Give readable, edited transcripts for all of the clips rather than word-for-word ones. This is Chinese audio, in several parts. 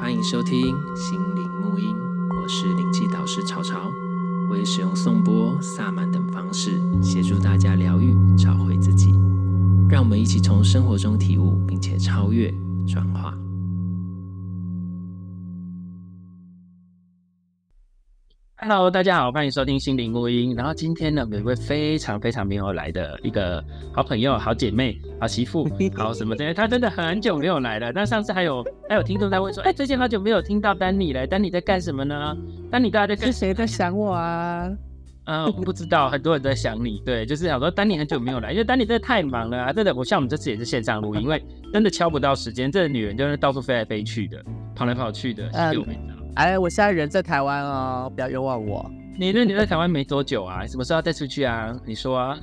欢迎收听心灵沐音，我是灵气导师潮潮，我也使用颂钵、萨满等方式协助大家疗愈、找回自己。让我们一起从生活中体悟，并且超越、转化。Hello， 大家好，欢迎收听心灵沐音。然后今天呢，有一位非常没有来的一个好朋友、好姐妹、好媳妇、好什么的，她真的很久没有来了。那上次还有听众在问说，最近好久没有听到丹尼了，丹尼在干什么呢？丹尼大家在干什么？ 是谁在想我啊？ 不知道，很多人在想你。对，就是想说丹尼很久没有来，因为丹尼真的太忙了啊！真的，我们这次也是线上录音，因为真的敲不到时间。这个女人就是到处飞来飞去的，跑来跑去的， 我现在人在台湾哦，不要冤枉我。 你在台湾没多久啊？什么时候要再出去啊？你说啊。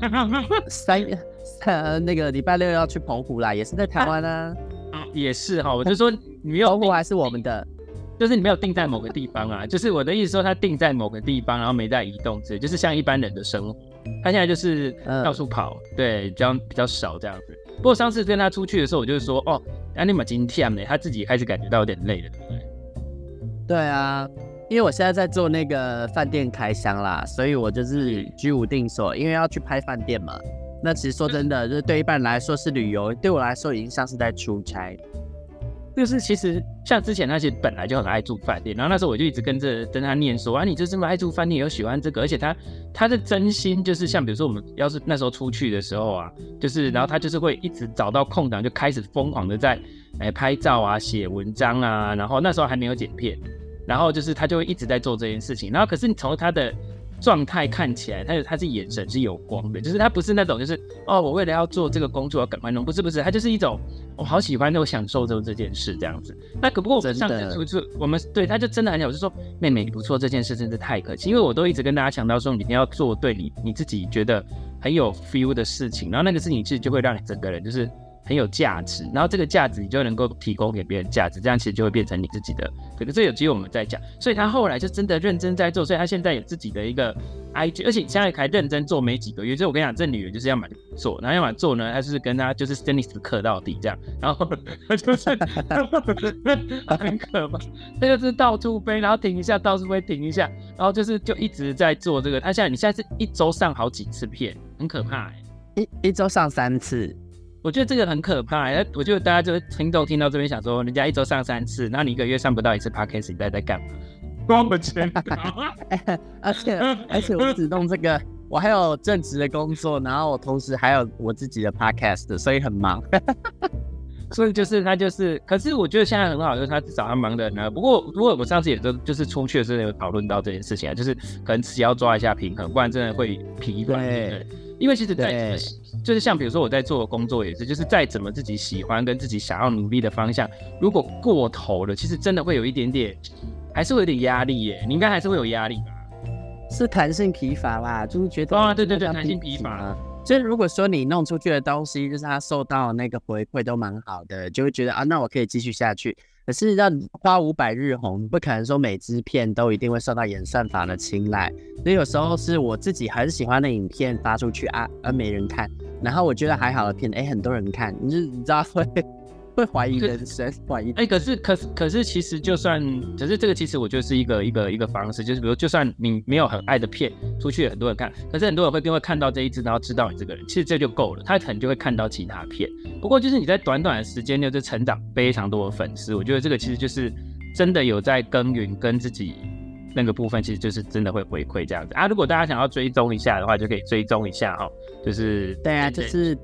那个礼拜六要去澎湖啦，也是在台湾啊。 也是哈，我就说你没有澎湖还是我们的， 就是你没有定在某个地方啊。就是我的意思说，他定在某个地方，然后没在移动，就是像一般人的生活。他现在就是到处跑，对，比较少这样子。不过上次跟他出去的时候，我就说你蛮今天呢，他自己开始感觉到有点累了，对不对？ 对啊，因为我现在在做那个饭店开箱啦，所以我就是居无定所，因为要去拍饭店嘛。那其实说真的，就是对一般人来说是旅游，对我来说已经像是在出差。 就是其实像之前那些本来就很爱住饭店，然后那时候我就一直跟他念说你就这么爱住饭店，又喜欢这个，而且他的真心就是像比如说我们要是那时候出去的时候啊，就是然后他就是会一直找到空档就开始疯狂的在拍照啊、写文章啊，然后那时候还没有剪片，然后就是他就会一直在做这件事情，然后可是你从他的状态看起来，他是眼神是有光的，就是他不是那种就是我为了要做这个工作要赶快弄，不是，他就是一种我好喜欢我享受这件事这样子。那可不过我们上次出去，我们对他就真的很好，我就说妹妹你不错，这件事真是太可惜，因为我都一直跟大家强调说，你一定要做对你自己觉得很有 feel 的事情，然后那个事情其实就会让你整个人就是很有价值，然后这个价值你就能够提供给别人价值，这样其实就会变成你自己的。可是这有机会我们再讲。所以他后来就真的认真在做，所以他现在有自己的一个 IG， 而且现在还认真做没几个月。所以我跟你讲，这女人就是要么做，然后要么做呢，她就是跟他就是 Stannis 刻到底这样，然后就是很可怕，他就是到处飞，然后停一下，到处飞停一下，然后就一直在做这个。你现在是一周上好几次片，很可怕一周上3次。 我觉得这个很可怕，我觉得大家就听到这边想说，人家一周上3次，那你一个月上不到1次 podcast， 你在干嘛？关我钱！ 而且我只弄这个，我还有正职的工作，然后我同时还有我自己的 podcast， 所以很忙。 所以他就是，可是我觉得现在很好，就是他至少他忙的呢。不过我上次也就是出去的时候有讨论到这件事情啊，就是可能自己要抓一下平衡，不然真的会疲乏。对，因为其实就是像比如说我在做的工作也是，就是再怎么自己喜欢跟自己想要努力的方向，如果过头了，其实真的会有一点点，还是会有点压力耶。你应该还是会有压力吧？ 是弹性疲乏啦，就是觉得对，弹性疲乏。 所以如果说你弄出去的东西，就是他受到那个回馈都蛮好的，就会觉得那我可以继续下去。可是要花500日红，不可能说每支片都一定会受到演算法的青睐，所以有时候是我自己很喜欢的影片发出去而没人看，然后我觉得还好的片，很多人看，你知道会怀疑人生，怀疑。 可是其实可是这个其实我觉得是一个方式，就是比如就算你没有很爱的片出去，很多人看，可是很多人会看到这一支，然后知道你这个人，其实这就够了，他可能就会看到其他片。不过就是你在短短的时间内就成长非常多的粉丝，我觉得这个其实就是真的有在耕耘跟自己那个部分，其实就是真的会回馈这样子啊。如果大家想要追踪一下的话，就可以追踪一下就是对啊，就是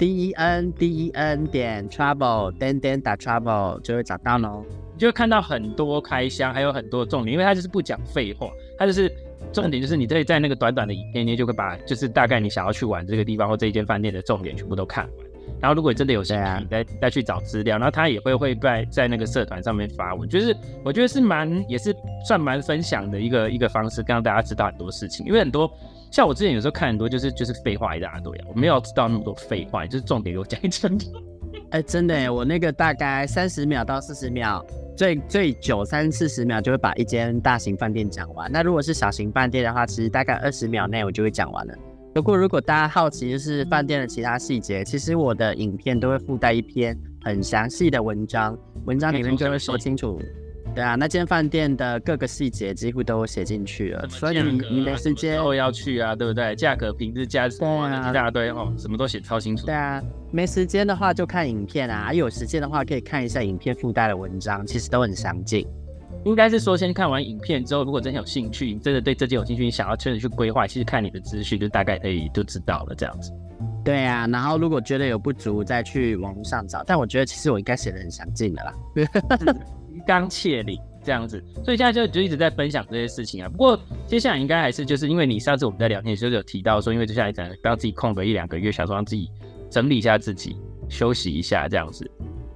DEN 点 trouble 打 trouble 就会找到咯。 你就会看到很多开箱，还有很多的重点，因为它就是不讲废话，它就是重点就是你可以在那个短短的影片里就会把就是大概你想要去玩这个地方或这一间饭店的重点全部都看完。然后如果你真的有兴趣，你再去找资料，然后他也会在那个社团上面发文，就是我觉得也是算蛮分享的一个方式，让大家知道很多事情。因为很多像我之前有时候看很多就是废话一大堆啊，我没有知道那么多废话，就是重点给我讲一讲。 真的耶，我那个大概30秒到40秒，最久30-40秒就会把一间大型饭店讲完。那如果是小型饭店的话，其实大概20秒内我就会讲完了。不过如果大家好奇就是饭店的其他细节，其实我的影片都会附带一篇很详细的文章里面就会说清楚对啊，那间饭店的各个细节几乎都写进去了，所以你没时间后要去啊，对不对？价格、品质、价值，一大堆哦，什么都写超清楚。 对啊，没时间的话就看影片啊，有时间的话可以看一下影片附带的文章，其实都很详尽。 应该是说，先看完影片之后，如果真的有兴趣，你真的对这件有兴趣，你想要真的去规划，其实看你的资讯就大概可以就知道了这样子。 对啊，然后如果觉得有不足，再去网络上找。但我觉得其实我应该写得很详尽的啦， 鱼缸切领这样子，所以现在就一直在分享这些事情啊。不过接下来应该还是就是因为你上次我们在聊天的时候有提到说，因为接下来可能让自己空个1-2个月，想说让自己整理一下自己，休息一下这样子。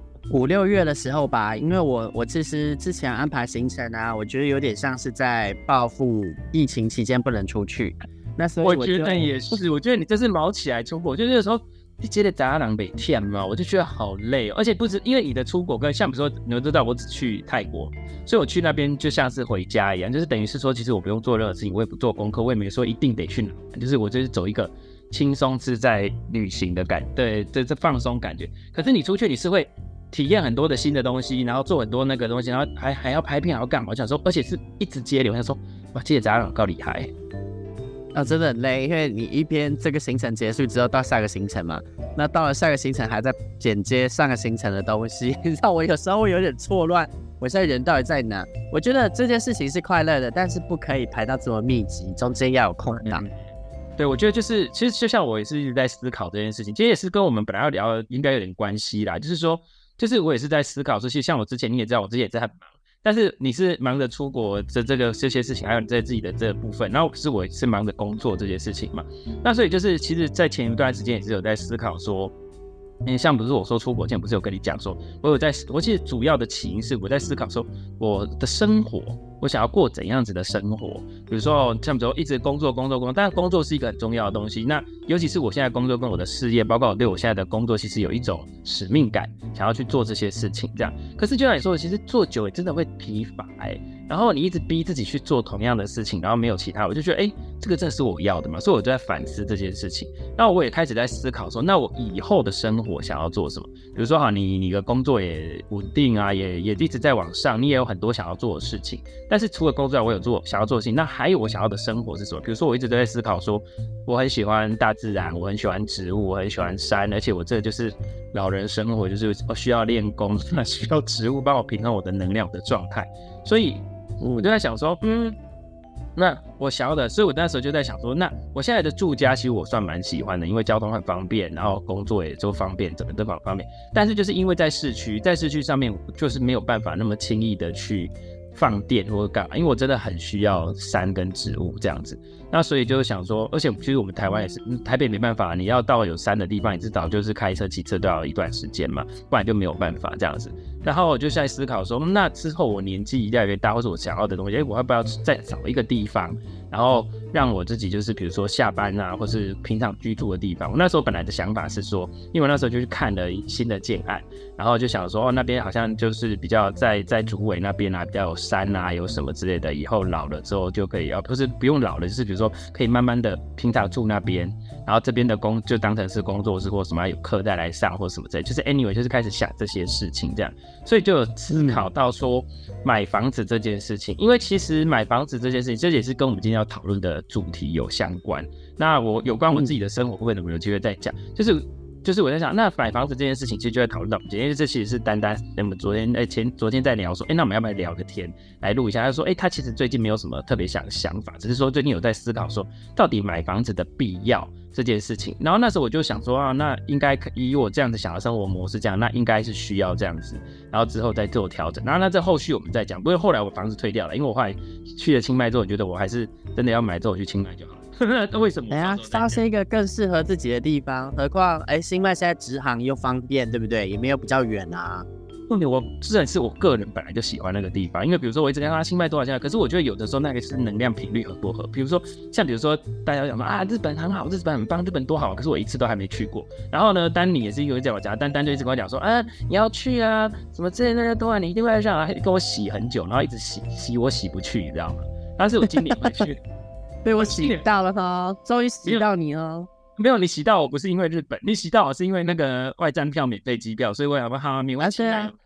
5、6月的时候吧，因为我其实之前安排行程啊，我觉得有点像是在报复疫情期间不能出去。那所以我觉得也是，我觉得你这是毛起来出国，就是有时候你接着杂狼北天嘛，我就觉得好累、而且不止因为你的出国跟像比如说你们知道我只去泰国，所以我去那边就像是回家一样，就是等于是说其实我不用做任何事情，我也不做功课，我也没说一定得去哪，就是我就是走一个轻松自在旅行的感觉，对，这放松感觉。可是你出去你是会体验很多的新的东西，然后做很多那个东西，然后还要拍片，还要干嘛？我想说，而且是一直接流，我想说哇，这些杂狼够厉害。 真的很累，因为你一边这个行程结束之后到下个行程嘛，那到了下个行程还在剪接上个行程的东西，让我有时候会有点错乱，我现在人到底在哪？我觉得这件事情是快乐的，但是不可以排到这么密集，中间要有空档。 对，我觉得就是其实就像我也是一直在思考这件事情，其实也是跟我们本来要聊的应该有点关系啦，就是说，就是我也是在思考说，其实像我之前你也知道，我之前也在很忙。但是你是忙着出国这些事情，还有你在自己的这个部分，然后可是我是忙着工作这些事情嘛。那所以就是其实，在前一段时间也是有在思考说，像不是我说出国前不是有跟你讲说，我其实主要的起因是我在思考说我的生活，我想要过怎样子的生活。比如说像比如说一直工作，当然工作是一个很重要的东西。那尤其是我现在工作跟我的事业，包括我对我现在的工作，其实有一种使命感，想要去做这些事情这样。可是就像你说的，其实做久了真的会疲乏然后你一直逼自己去做同样的事情，然后没有其他，我就觉得这个真的是我要的嘛，所以我就在反思这件事情。那我也开始在思考说，那我以后的生活想要做什么？比如说好，你的工作也稳定啊，也一直在往上，你也有很多想要做的事情。但是除了工作我有想要做的事情，那还有我想要的生活是什么？比如说我一直都在思考说，我很喜欢大自然，我很喜欢植物，我很喜欢山，而且我这就是老人生活，就是我需要练功，那需要植物帮我平衡我的能量的状态。所以我就在想说，那我想要的，所以我那时候就在想说，那我现在的住家其实我算蛮喜欢的，因为交通很方便，然后工作也都方便，整个都方便。但是就是因为在市区上面，我就是没有办法那么轻易的去放电或者干嘛，因为我真的很需要山跟植物这样子。那所以就是想说，而且其实我们台湾也是，台北没办法，你要到有山的地方，你至少就是开车骑车都要一段时间嘛，不然就没有办法这样子。然后我就在思考说，那之后我年纪越来越大，或者我想要的东西，我要不要再找一个地方，然后让我自己就是比如说下班啊，或是平常居住的地方。我那时候本来的想法是说，因为我那时候就去看了新的建案，然后就想说，那边好像就是比较在竹围那边啊，比较有山啊，有什么之类的，以后老了之后就可以，不是不用老了，就是比如说可以慢慢的平常住那边，然后这边的就当成是工作室或什么有课再来上或什么之类，就是 anyway 就是开始想这些事情这样。所以就有思考到说买房子这件事情，因为其实买房子这件事情，这也是跟我们今天要讨论的主题有相关。那我有关我自己的生活，会不会有机会再讲？就是我在想，那买房子这件事情，其实就在讨论到我们今天，因为这其实是丹丹我们昨天在聊说，那我们要不要聊个天来录一下？他说，他其实最近没有什么特别想法，只是说最近有在思考说，到底买房子的必要这件事情。然后那时候我就想说那应该以我这样子想的生活模式这样，那应该是需要这样子，然后之后再做调整。然后那这后续我们再讲，不过后来我房子退掉了，因为我后来去了清迈之后，我觉得我还是真的要买之后我去清迈就好了。为什么？ 发现一个更适合自己的地方，何况清迈现在直航又方便，对不对？也没有比较远啊。 我自然是我个人本来就喜欢那个地方，因为比如说我一直跟他清迈多少钱，可是我觉得有的时候那个是能量频率合不合。比如说大家讲说日本很好，日本很棒，日本多好，可是我一次都还没去过。然后呢，丹尼也是有讲我讲，丹就一直跟我讲说你要去啊，什么之类那些东西你一定会上啊，跟我洗很久，然后一直洗我洗不去，你知道吗？但是我今年会去。 被我洗到了哈，终于洗到你了。 没有，你洗到我不是因为日本，你洗到我是因为那个外站票免费机票，所以我想说好，没关系，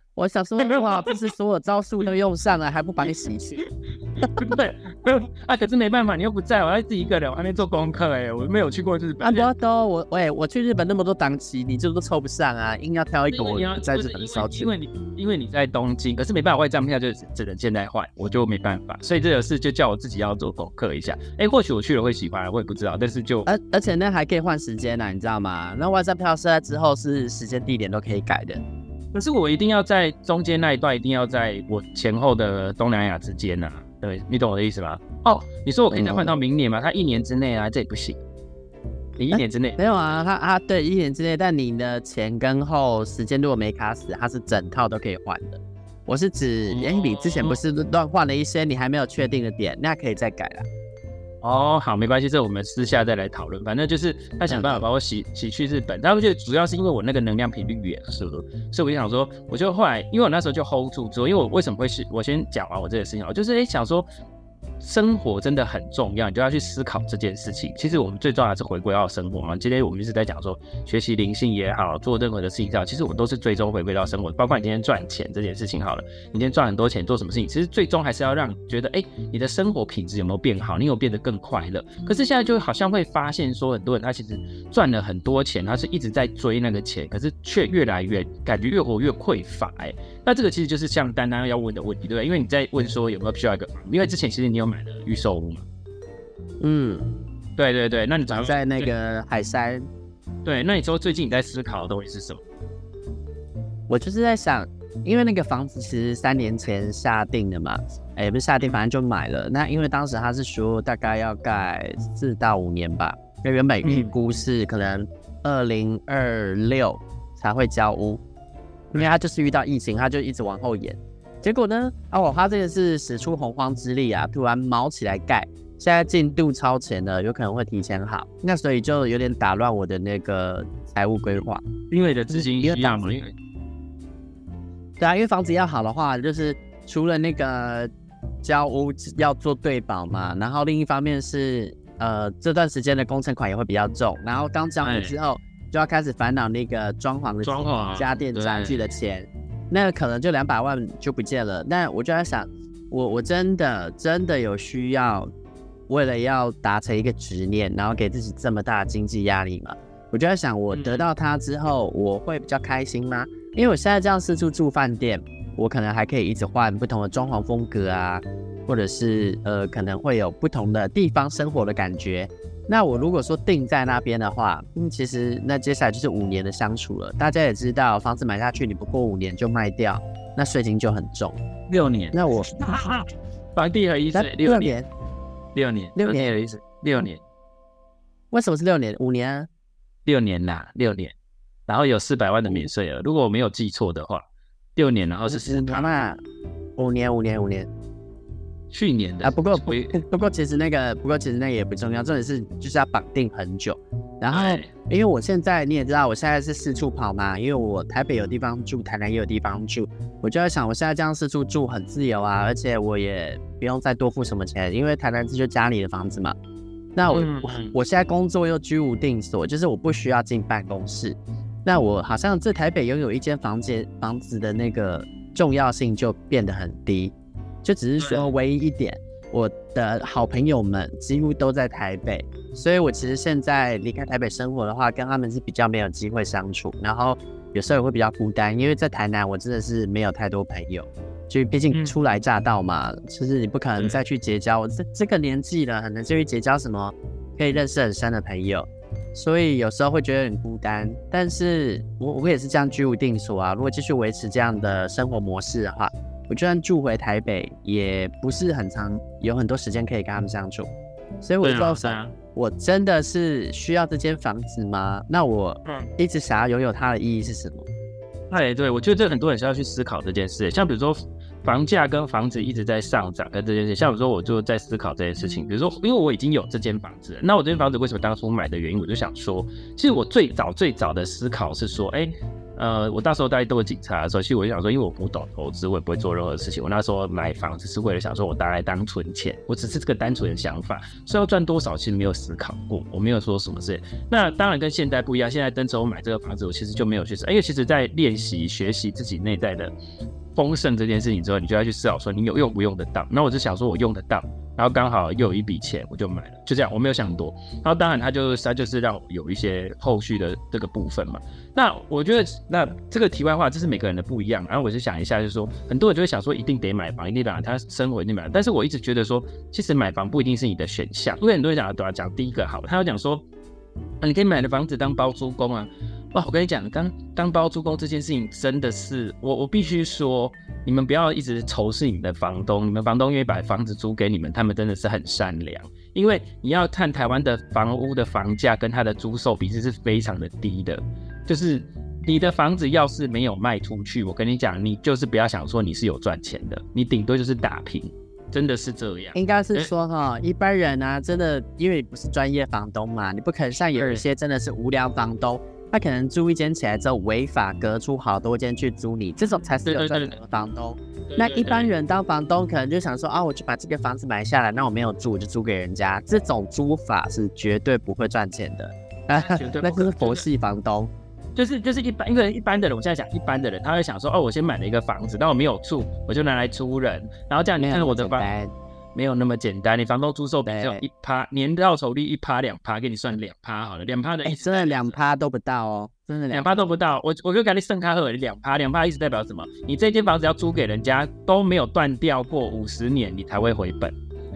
我想说，哇，不是所有招数都用上了，还不把你洗去？ 对啊，可是没办法，你又不在，我要自己一个人，我还没做功课我没有去过日本。 啊，不都我去日本那么多档期，你这都抽不上啊，硬要挑一个我在日本烧去。 因为你在东京，可是没办法，外站票就只能现在换，我就没办法，所以这个事就叫我自己要做功课一下。或许我去了会喜欢，我也不知道，但是就而且那还可以换时间你知道吗？那外站票设在之后是时间地点都可以改的。 可是我一定要在中间那一段，一定要在我前后的东南亚之间啊。对，你懂我的意思吗？你说我可以再换到明年吗？他1年之内啊，这也不行。你1年之内没有啊？他对1年之内，但你的前跟后时间如果没卡死，它是整套都可以换的。我是指，你之前不是乱换了一些你还没有确定的点，那可以再改啦。 好，没关系，这我们私下再来讨论。反正就是他想办法把我洗去日本，但我觉得主要是因为我那个能量频率也合，所以我就想说，我就后来，因为我那时候就 hold 住之后，因为我为什么会是，我先讲完我这个事情，我就是想说，生活真的很重要，你就要去思考这件事情。其实我们最重要的是回归到生活嘛。今天我们一直在讲说，学习灵性也好，做任何的事情也好，其实我们都是最终回归到生活。包括你今天赚钱这件事情好了，你今天赚很多钱做什么事情，其实最终还是要让你觉得，你的生活品质有没有变好，你有变得更快乐。可是现在就好像会发现说，很多人他其实赚了很多钱，他是一直在追那个钱，可是却越来越感觉越活越匮乏。那这个其实就是像丹丹要问的问题，对不对？因为你在问说有没有需要一个房子，因为之前其实你有买了预售屋嘛。对，那你在那个海山。 对，那你说最近你在思考的东西是什么？ 我就是在想，因为那个房子其实3年前下定的嘛，不是下定，反正就买了。那因为当时他是说大概要盖4到5年吧，因为原本预估是可能2026才会交屋，因为他就是遇到疫情，他就一直往后延。结果呢，他这个是使出洪荒之力啊，突然毛起来盖，现在进度超前了，有可能会提前好，那所以就有点打乱我的那个财务规划， 因为你的资金一样嘛， 对啊，因为房子要好的话，就是除了那个交屋要做对保嘛，然后另一方面是这段时间的工程款也会比较重，然后刚交屋之后就要开始烦恼那个装潢的钱、家电家具的钱，那可能就200万就不见了。那我就在想，我真的有需要为了要达成一个执念，然后给自己这么大的经济压力吗？我就在想，我得到它之后，我会比较开心吗？因为我现在这样四处住饭店，我可能还可以一直换不同的装潢风格啊，或者是可能会有不同的地方生活的感觉。那我如果说定在那边的话，其实那接下来就是5年的相处了。大家也知道，房子买下去，你不过5年就卖掉，那税金就很重。 6年， 那我房地合一税6年，6年，6年， 为什么是6年？5年啊 ？6年啦，6年。然后有400万的免税额，如果我没有记错的话，6年，然后是10%。 5年， 去年的啊。不过其实那个也不重要，重点是就是要绑定很久。然后因为我现在你也知道，我现在是四处跑嘛，因为我台北有地方住，台南也有地方住，我就在想，我现在这样四处住很自由啊，而且我也不用再多付什么钱，因为台南就家里的房子嘛。那我现在工作又居无定所，就是我不需要进办公室。那我好像在台北拥有一间房子的那个重要性就变得很低，就只是说唯一一点，我的好朋友们几乎都在台北，所以我其实现在离开台北生活的话，跟他们是比较没有机会相处，然后有时候也会比较孤单，因为在台南我真的是没有太多朋友，就毕竟初来乍到嘛，就是你不可能再去结交，我这个年纪了，很难就去结交什么可以认识很深的朋友。所以有时候会觉得很孤单，但是我也是这样居无定所啊。如果继续维持这样的生活模式的话，我就算住回台北，也不是很长，有很多时间可以跟他们相处。所以我就在想，我真的是需要这间房子吗？那我一直想要拥有它的意义是什么？ 对，我觉得这很多人是要去思考这件事。像比如说房价跟房子一直在上涨跟这件事，像比如说我就在思考这件事情。比如说，因为我已经有这间房子了，那我这间房子为什么当初买的原因，我就想说，其实我最早的思考是说， 我到时候在做警察的时候，其实我就想说，因为我不懂投资，我也不会做任何事情。我那时候买房子是为了想说，我拿来当存钱，我只是这个单纯的想法，所以要赚多少其实没有思考过，我没有说什么事。那当然跟现在不一样，现在登州买这个房子，我其实就没有去因为其实在练习学习自己内在的丰盛这件事情之后，你就要去思考说你用不用得到。那我就想说我用得到，然后刚好又有一笔钱，我就买了，就这样，我没有想很多。然后当然他就是让我有一些后续的这个部分嘛。那我觉得那这个题外话，这是每个人的不一样。然后我就想一下，就是说很多人就会想说一定得买房，一定得买，他生活一定买。但是我一直觉得说，其实买房不一定是你的选项，因为很多人讲第一个好，他要讲说，你可以买的房子当包租公啊。哇，我跟你讲，当包租公这件事情真的是，我必须说，你们不要一直仇视你们的房东，你们房东愿意把房子租给你们，他们真的是很善良。因为你要看台湾的房屋的房价跟它的租售比例是非常的低的，就是你的房子要是没有卖出去，我跟你讲，你就是不要想说你是有赚钱的，你顶多就是打平。真的是这样， 应该是说一般人啊，真的因为你不是专业房东嘛，你不可能像有一些真的是无良房东，他可能租一间起来之后违法隔出好多间去租你，这种才是有赚钱的房东。那一般人当房东可能就想说啊，我就把这个房子买下来，那我没有住我就租给人家，这种租法是绝对不会赚钱的，那就是佛系房东。 就是因为一般的人，我现在讲一般的人，他会想说，我先买了一个房子，但我没有住，我就拿来租人，然后这样你看我的房没有那么简单，你房东租售比只有1%，年报酬率1%、2%，给你算2%好了，2%的意思真的2%都不到哦，真的 2%都不到，我就给你剩开赫2%意思代表什么？你这间房子要租给人家都没有断掉过50年，你才会回本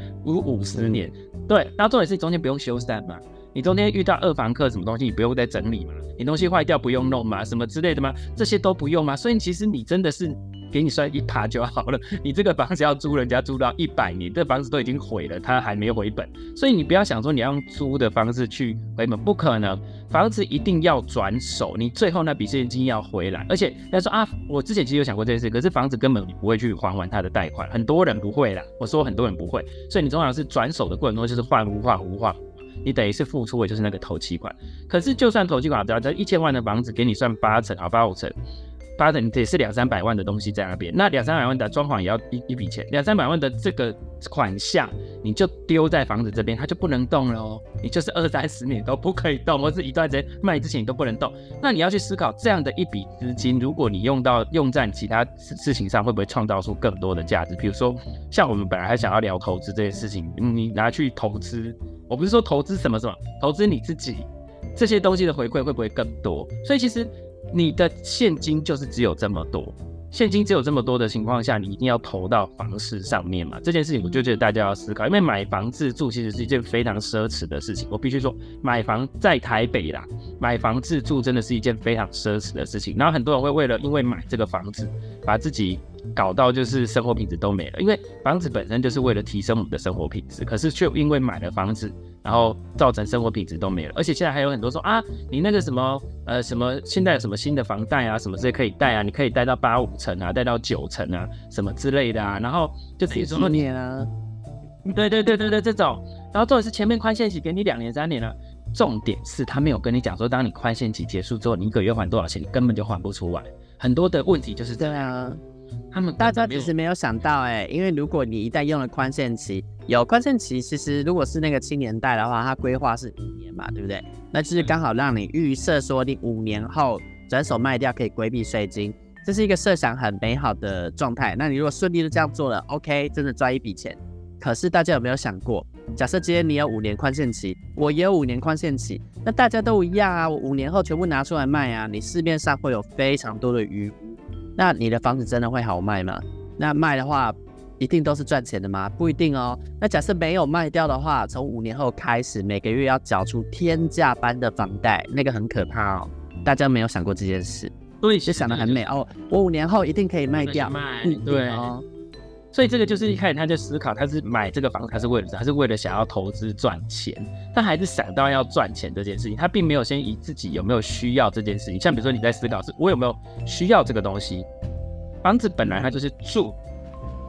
，50年，对，然后重点是你中间不用修缮嘛。你中间遇到2房客什么东西，你不用再整理嘛？你东西坏掉不用弄嘛？什么之类的吗？这些都不用嘛？所以其实你真的是给你算1%就好了。你这个房子要租人家租到100年，这房子都已经毁了，他还没回本。所以你不要想说你要用租的方式去回本，不可能。房子一定要转手，你最后那笔现金要回来。而且他说啊，我之前其实有想过这件事，可是房子根本你不会去还完他的贷款，很多人不会啦。我说很多人不会，所以你通常是转手的过程中就是换屋。你等于是付出的就是那个头期款，可是就算头期款只要在1000万的房子给你算8成啊，85成，8成也是200-300万的东西在那边，那200-300万的装潢也要一笔钱，200-300万的这个款项你就丢在房子这边，它就不能动了哦，你就是20-30年都不可以动，或是一段时间卖之前你都不能动。那你要去思考这样的一笔资金，如果你用在其他事情上，会不会创造出更多的价值？比如说像我们本来还想要聊投资这件事情，你拿去投资。我不是说投资什么，投资你自己这些东西的回馈会不会更多？所以其实你的现金就是只有这么多，现金只有这么多的情况下，你一定要投到房市上面嘛。这件事情我就觉得大家要思考，因为买房自住其实是一件非常奢侈的事情。我必须说，买房在台北啦，买房自住真的是一件非常奢侈的事情。然后很多人会因为买这个房子，把自己搞到就是生活品质都没了，因为房子本身就是为了提升我们的生活品质，可是却因为买了房子，然后造成生活品质都没了。而且现在还有很多说啊，你那个什么现在有什么新的房贷啊，什么这些可以贷啊，你可以贷到85成啊，贷到9成啊，什么之类的啊，然后就等于说你啊， 对这种，然后重点是前面宽限期给你2年3年了。重点是他没有跟你讲说，当你宽限期结束之后，你1个月还多少钱，你根本就还不出来。很多的问题就是这样。 大家其实没有想到因为如果你一旦用了宽限期，有宽限期，其实如果是那个青年贷的话，它规划是5年嘛，对不对？那就是刚好让你预设说你5年后转手卖掉可以规避税金，这是一个设想很美好的状态。那你如果顺利的这样做了 ，OK， 真的赚一笔钱。可是大家有没有想过，假设今天你有5年宽限期，我也有5年宽限期，那大家都一样啊，我5年后全部拿出来卖啊，你市面上会有非常多的余屋。那你的房子真的会好卖吗？那卖的话一定都是赚钱的吗？不一定哦。那假设没有卖掉的话，从5年后开始每个月要缴出天价般的房贷，那个很可怕哦。大家没有想过这件事， 对， 就想得很美哦，我5年后一定可以卖掉， 对哦。所以这个就是一开始他就思考，他是买这个房子，他是为了什么？他是为了想要投资赚钱，他还是想到要赚钱这件事情，他并没有先以自己有没有需要这件事情。像比如说你在思考是我有没有需要这个东西，房子本来它就是住，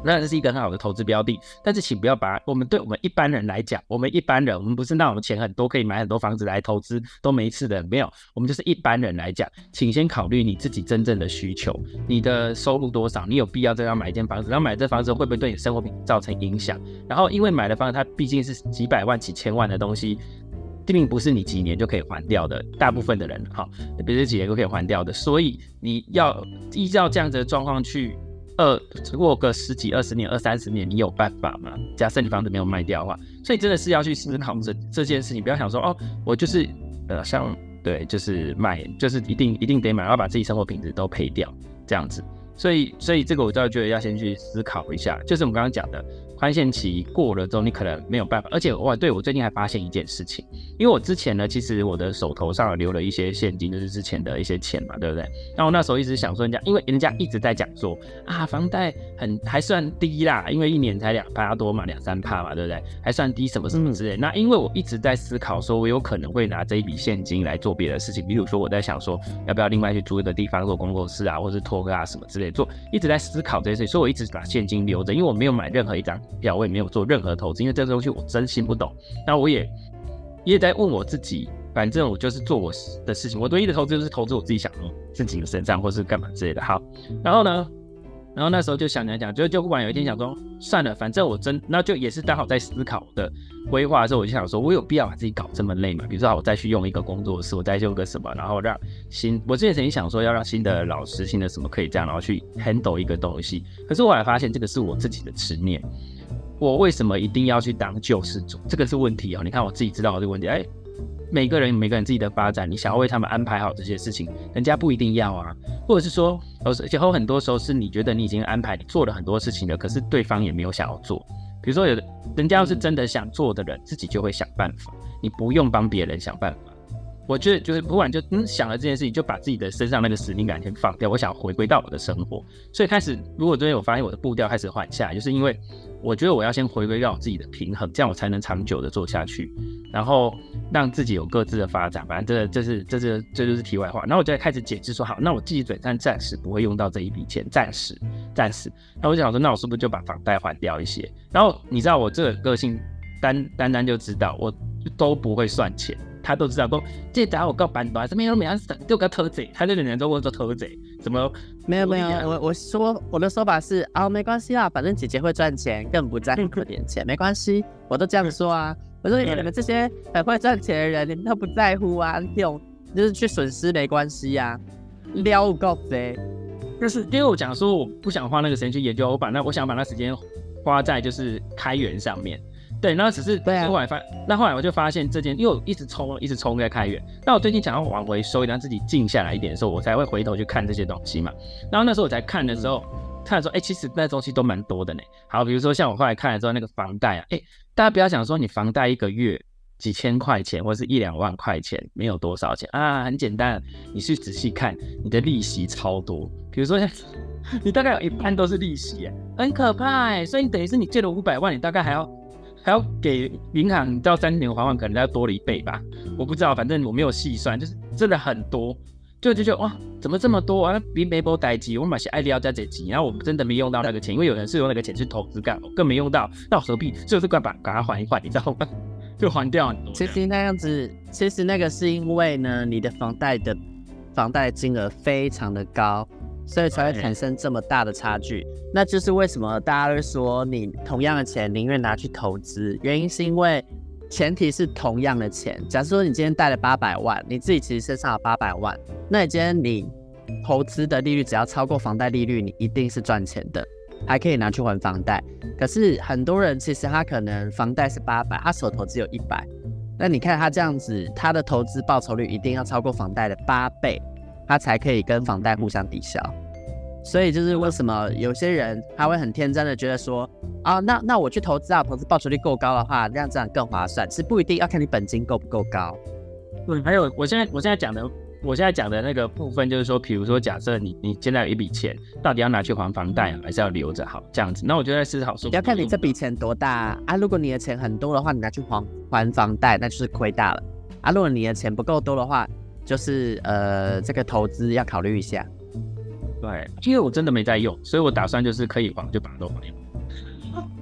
那是一个很好的投资标的，但是请不要把我们一般人来讲，我们不是那种钱很多可以买很多房子来投资都没事的，没有，我们就是一般人来讲，请先考虑你自己真正的需求，你的收入多少，你有必要这样买一间房子，然后买这房子会不会对你生活品质造成影响？然后因为买的房子它毕竟是几百万几千万的东西，并不是你几年就可以还掉的，大部分的人不是几年就可以还掉的，所以你要依照这样子的状况去过个10几20年20-30年，你有办法吗？假设你房子没有卖掉的话，所以真的是要去思考这件事情，不要想说我就是对，就是买，就是一定得买，要把自己生活品质都赔掉这样子。所以这个我倒觉得要先去思考一下，就是我们刚刚讲的宽限期过了之后，你可能没有办法。而且我最近还发现一件事情，因为我之前呢，其实我的手头上留了一些现金，就是之前的一些钱嘛，对不对？然后我那时候一直想说因为人家一直在讲说房贷还算低啦，因为一年才2%多嘛，2-3%嘛，对不对？还算低什么什么之类。那因为我一直在思考说，我有可能会拿这一笔现金来做别的事情，比如说我在想说，要不要另外去租一个地方做工作室啊，或是托个什么之类的，一直在思考这些事情，所以我一直把现金留着，因为我没有买任何一张票，我也没有做任何投资，因为这个东西我真心不懂。那我也在问我自己，反正我就是做我的事情，我唯一的投资就是投资我自己想的自己的身上，或是干嘛之类的。好，然后那时候就想，就忽然有一天想说，算了，反正那就也是刚好在思考的规划的时候，我就想说，我有必要把自己搞这么累吗？比如说，我再去用一个工作室，我再用个什么，然后我之前曾经想说，要让新的老师、新的什么可以这样，然后去 handle 一个东西。可是我后来发现，这个是我自己的执念。我为什么一定要去当救世主？这个是问题你看我自己知道这个问题，每个人自己的发展，你想要为他们安排好这些事情，人家不一定要啊。或者是说，而且很多时候是你觉得你已经安排，你做了很多事情了，可是对方也没有想要做。比如说，人家要是真的想做的人，自己就会想办法，你不用帮别人想办法。我觉得就是不管想了这件事情，就把自己的身上那个使命感先放掉。我想回归到我的生活，所以开始如果最近我发现我的步调开始缓下来，就是因为我觉得我要先回归到我自己的平衡，这样我才能长久的做下去，然后让自己有各自的发展。反正这就是题外话。然后我就开始解释说，好，那我自己暂时不会用到这一笔钱，暂时。那我就想说，那我是不是就把房贷还掉一些？然后你知道我这个个性，单就知道我都不会算钱。他都知道说，这打我告板短，这边都没人省，就给他偷贼。他就人都问说偷贼，怎么？ 没有，我的说法是没关系啦，反正姐姐会赚钱，更不在乎这点钱，没关系，我都这样说啊。我说你们这些很会赚钱的人，你们都不在乎啊，就是去损失没关系啊，撩够贼。 就是因为我讲说我不想花那个时间去研究，我想把那时间花在就是开源上面。对，那只是后来我就发现这件，因为我一直冲在开源。那我最近想要往回收，让自己静下来一点的时候，我才会回头去看这些东西嘛。然后那时候我才看的时候，其实那东西都蛮多的呢。好，比如说像我后来看了之后，那个房贷大家不要想说你房贷一个月几千块钱，或是1-2万块钱，没有多少钱很简单，你去仔细看，你的利息超多。比如说你大概有一半都是利息很可怕所以你等于是你借了500万，你大概还要给银行到3年还完，可能要多了1倍吧，我不知道，反正我没有细算，就是真的很多，就觉得哇，怎么这么多啊？比没波代机，我买些爱聊在这集，然后我真的没用到那个钱，因为有人是用那个钱去投资干，我更没用到，那我何必？就是赶快把它还一还，你知道吗？就还掉很多。 其实那样子，其实那个是因为呢，你的房贷金额非常的高。所以才会产生这么大的差距，那就是为什么大家会说你同样的钱宁愿拿去投资，原因是因为前提是同样的钱。假设说你今天贷了800万，你自己其实身上有800万，那你今天你投资的利率只要超过房贷利率，你一定是赚钱的，还可以拿去还房贷。可是很多人其实他可能房贷是800，他手头只有100，那你看他这样子，他的投资报酬率一定要超过房贷的8倍。它才可以跟房贷互相抵消，所以就是为什么有些人他会很天真的觉得说那我去投资投资报酬率够高的话，这样更划算，是不一定，要看你本金够不够高。 对，还有我现在讲的那个部分就是说，比如说假设你现在有一笔钱，到底要拿去还房贷还是要留着好这样子？那我就在思考说， 要看你这笔钱多大如果你的钱很多的话，你拿去还房贷，那就是亏大了如果你的钱不够多的话，就是这个投资要考虑一下。 对，因为我真的没在用，所以我打算就是可以还就把它都还了。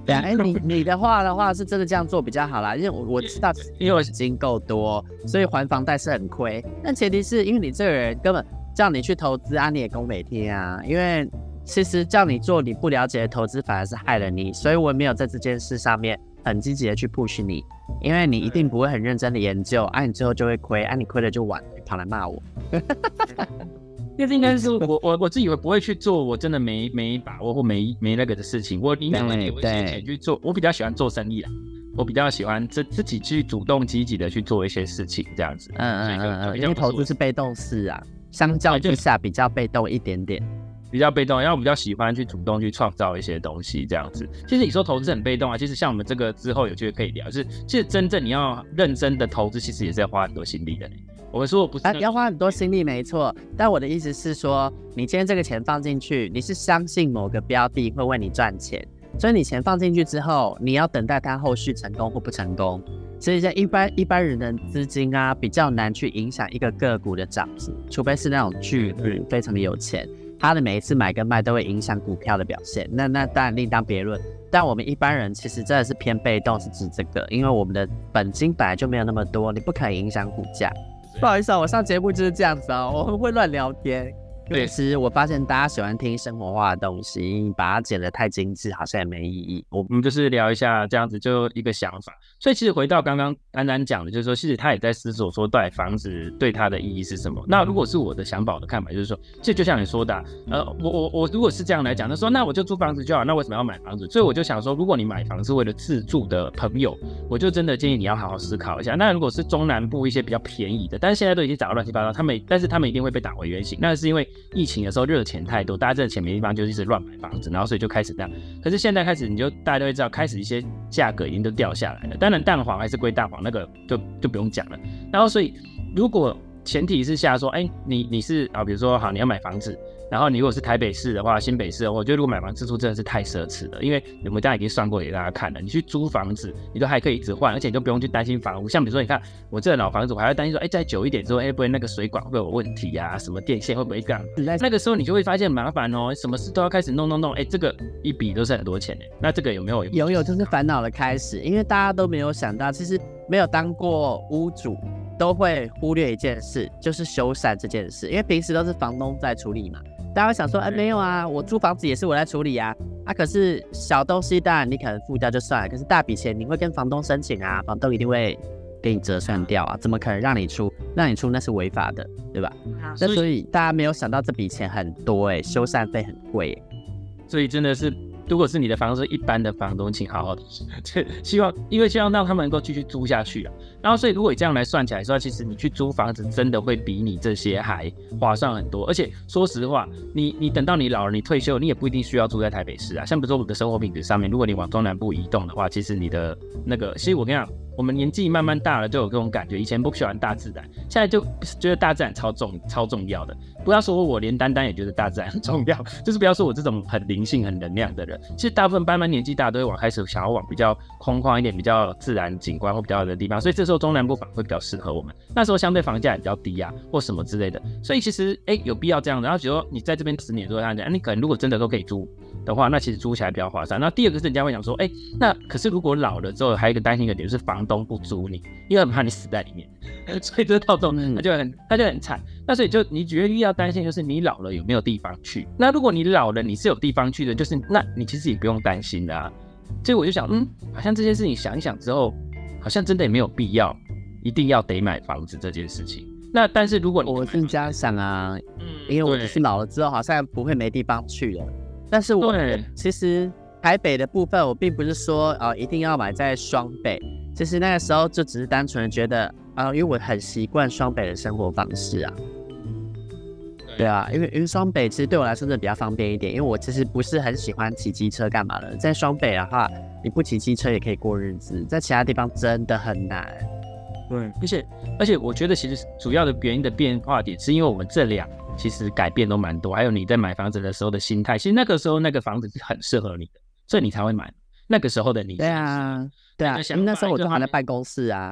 对啊，你的话是真的这样做比较好啦，因为我知道，因为我金够多，所以还房贷是很亏。但前提是因为你这个人根本叫你去投资啊，你也供每天啊，因为其实叫你做你不了解的投资反而是害了你，所以我没有在这件事上面很积极的去 push 你，因为你一定不会很认真的研究，你最后就会亏，你亏了就晚，跑来骂我。 应该是我自己不会去做我真的没把握或没那个的事情，我宁愿给我一些钱去做。我比较喜欢做生意啦，我比较喜欢自己去主动积极的去做一些事情这样子。 因为投资是被动式啊，相较之下比较被动一点点。 比较被动，然后我比较喜欢去主动去创造一些东西这样子。其实你说投资很被动啊，其实像我们这个之后有机会可以聊，其实真正你要认真的投资，其实也是要花很多心力的。我们说不是要花很多心力没错，但我的意思是说，你今天这个钱放进去，你是相信某个标的会为你赚钱，所以你钱放进去之后，你要等待它后续成功或不成功。所以像一般人的资金啊，比较难去影响一个个股的涨值，除非是那种巨户非常的有钱，他的每一次买跟卖都会影响股票的表现，那当然另当别论。但我们一般人其实真的是偏被动，是指这个，因为我们的本金本来就没有那么多，你不可能影响股价。不好意思啊，我上节目就是这样子啊，我很会乱聊天。其实我发现大家喜欢听生活化的东西，把它剪得太精致，好像也没意义。 我们就是聊一下这样子，就一个想法。所以其实回到刚刚安安讲的，就是说，其实他也在思索说，到底房子对他的意义是什么。那如果是我的想法的看法，就是说，这就像你说的，我如果是这样来讲，他说，那我就租房子就好，那为什么要买房子？所以我就想说，如果你买房是为了自住的朋友，我就真的建议你要好好思考一下。那如果是中南部一些比较便宜的，但是现在都已经涨到乱七八糟，但是他们一定会被打回原形。那是因为疫情的时候热钱太多，大家挣的钱没地方，就一直乱买房子，然后所以就开始这样。可是现在开始，大家都会知道，开始一些价格已经都掉下来了。当然蛋黄还是归蛋黄，那个就不用讲了。然后所以如果前提是下说，你是比如说好，你要买房子。然后你如果是台北市的话，新北市的话，我觉得如果买房自住真的是太奢侈了，因为我们大家已经算过给大家看了，你去租房子，你都还可以一直换，而且你都不用去担心房屋。像比如说，你看我这个老房子，我还要担心说，再久一点之后，会不会那个水管会有问题啊？什么电线会不会这样？那个时候你就会发现麻烦哦，什么事都要开始弄，这个一笔都是很多钱的。那这个有没有？ 有就是烦恼的开始，因为大家都没有想到，其实没有当过屋主都会忽略一件事，就是修缮这件事，因为平时都是房东在处理嘛。大家会想说，没有啊，我租房子也是我在处理啊。可是小东西当然你可能付掉就算了，可是大笔钱你会跟房东申请啊，房东一定会给你折算掉啊，怎么可能让你出？让你出那是违法的，对吧？那所以大家没有想到这笔钱很多修缮费很贵所以真的是。如果是你的房子，一般的房东，请好好的，希望让他们能够继续租下去啊。然后，所以如果你这样来算起来说，其实你去租房子真的会比你这些还划算很多。而且说实话，你等到你老了，你退休，你也不一定需要住在台北市啊。像比如说我们的生活品质上面，如果你往中南部移动的话，其实你的那个，其实我跟你讲。我们年纪慢慢大了，就有这种感觉。以前不喜欢大自然，现在就觉得大自然超重要的。不要说我连丹丹也觉得大自然很重要，就是不要说我这种很灵性、很能量的人。其实大部分慢慢年纪大都会开始想要往比较空旷一点、比较自然景观或比较好的地方，所以这时候中南部反而会比较适合我们。那时候相对房价也比较低啊，或什么之类的。所以其实有必要这样的。然后比如说你在这边10年之后，他讲你可能如果真的都可以租的话，那其实租起来比较划算。那第二个是人家会讲说，那可是如果老了之后，还有一个担心一个点就是房东不租你，因为很怕你死在里面，所以这套中他就很惨。那所以你绝对要担心就是你老了有没有地方去。那如果你老了你是有地方去的，就是那你其实也不用担心的啊。所以我就想，好像这件事情想一想之后，好像真的也没有必要一定要得买房子这件事情。那但是如果我是这样想啊，因为我就是老了之后好像不会没地方去了。但是我其实台北的部分，我并不是说一定要买在双北。其实那个时候就只是单纯的觉得因为我很习惯双北的生活方式啊。对啊，因为双北其实对我来说真的比较方便一点，因为我其实不是很喜欢骑机车干嘛的。在双北的话，你不骑机车也可以过日子，在其他地方真的很难。 对，而且我觉得其实主要的原因的变化点是因为我们这两其实改变都蛮多，还有你在买房子的时候的心态，其实那个时候那个房子是很适合你的，所以你才会买。那个时候的你， 对啊，因为那时候我就还在办公室啊。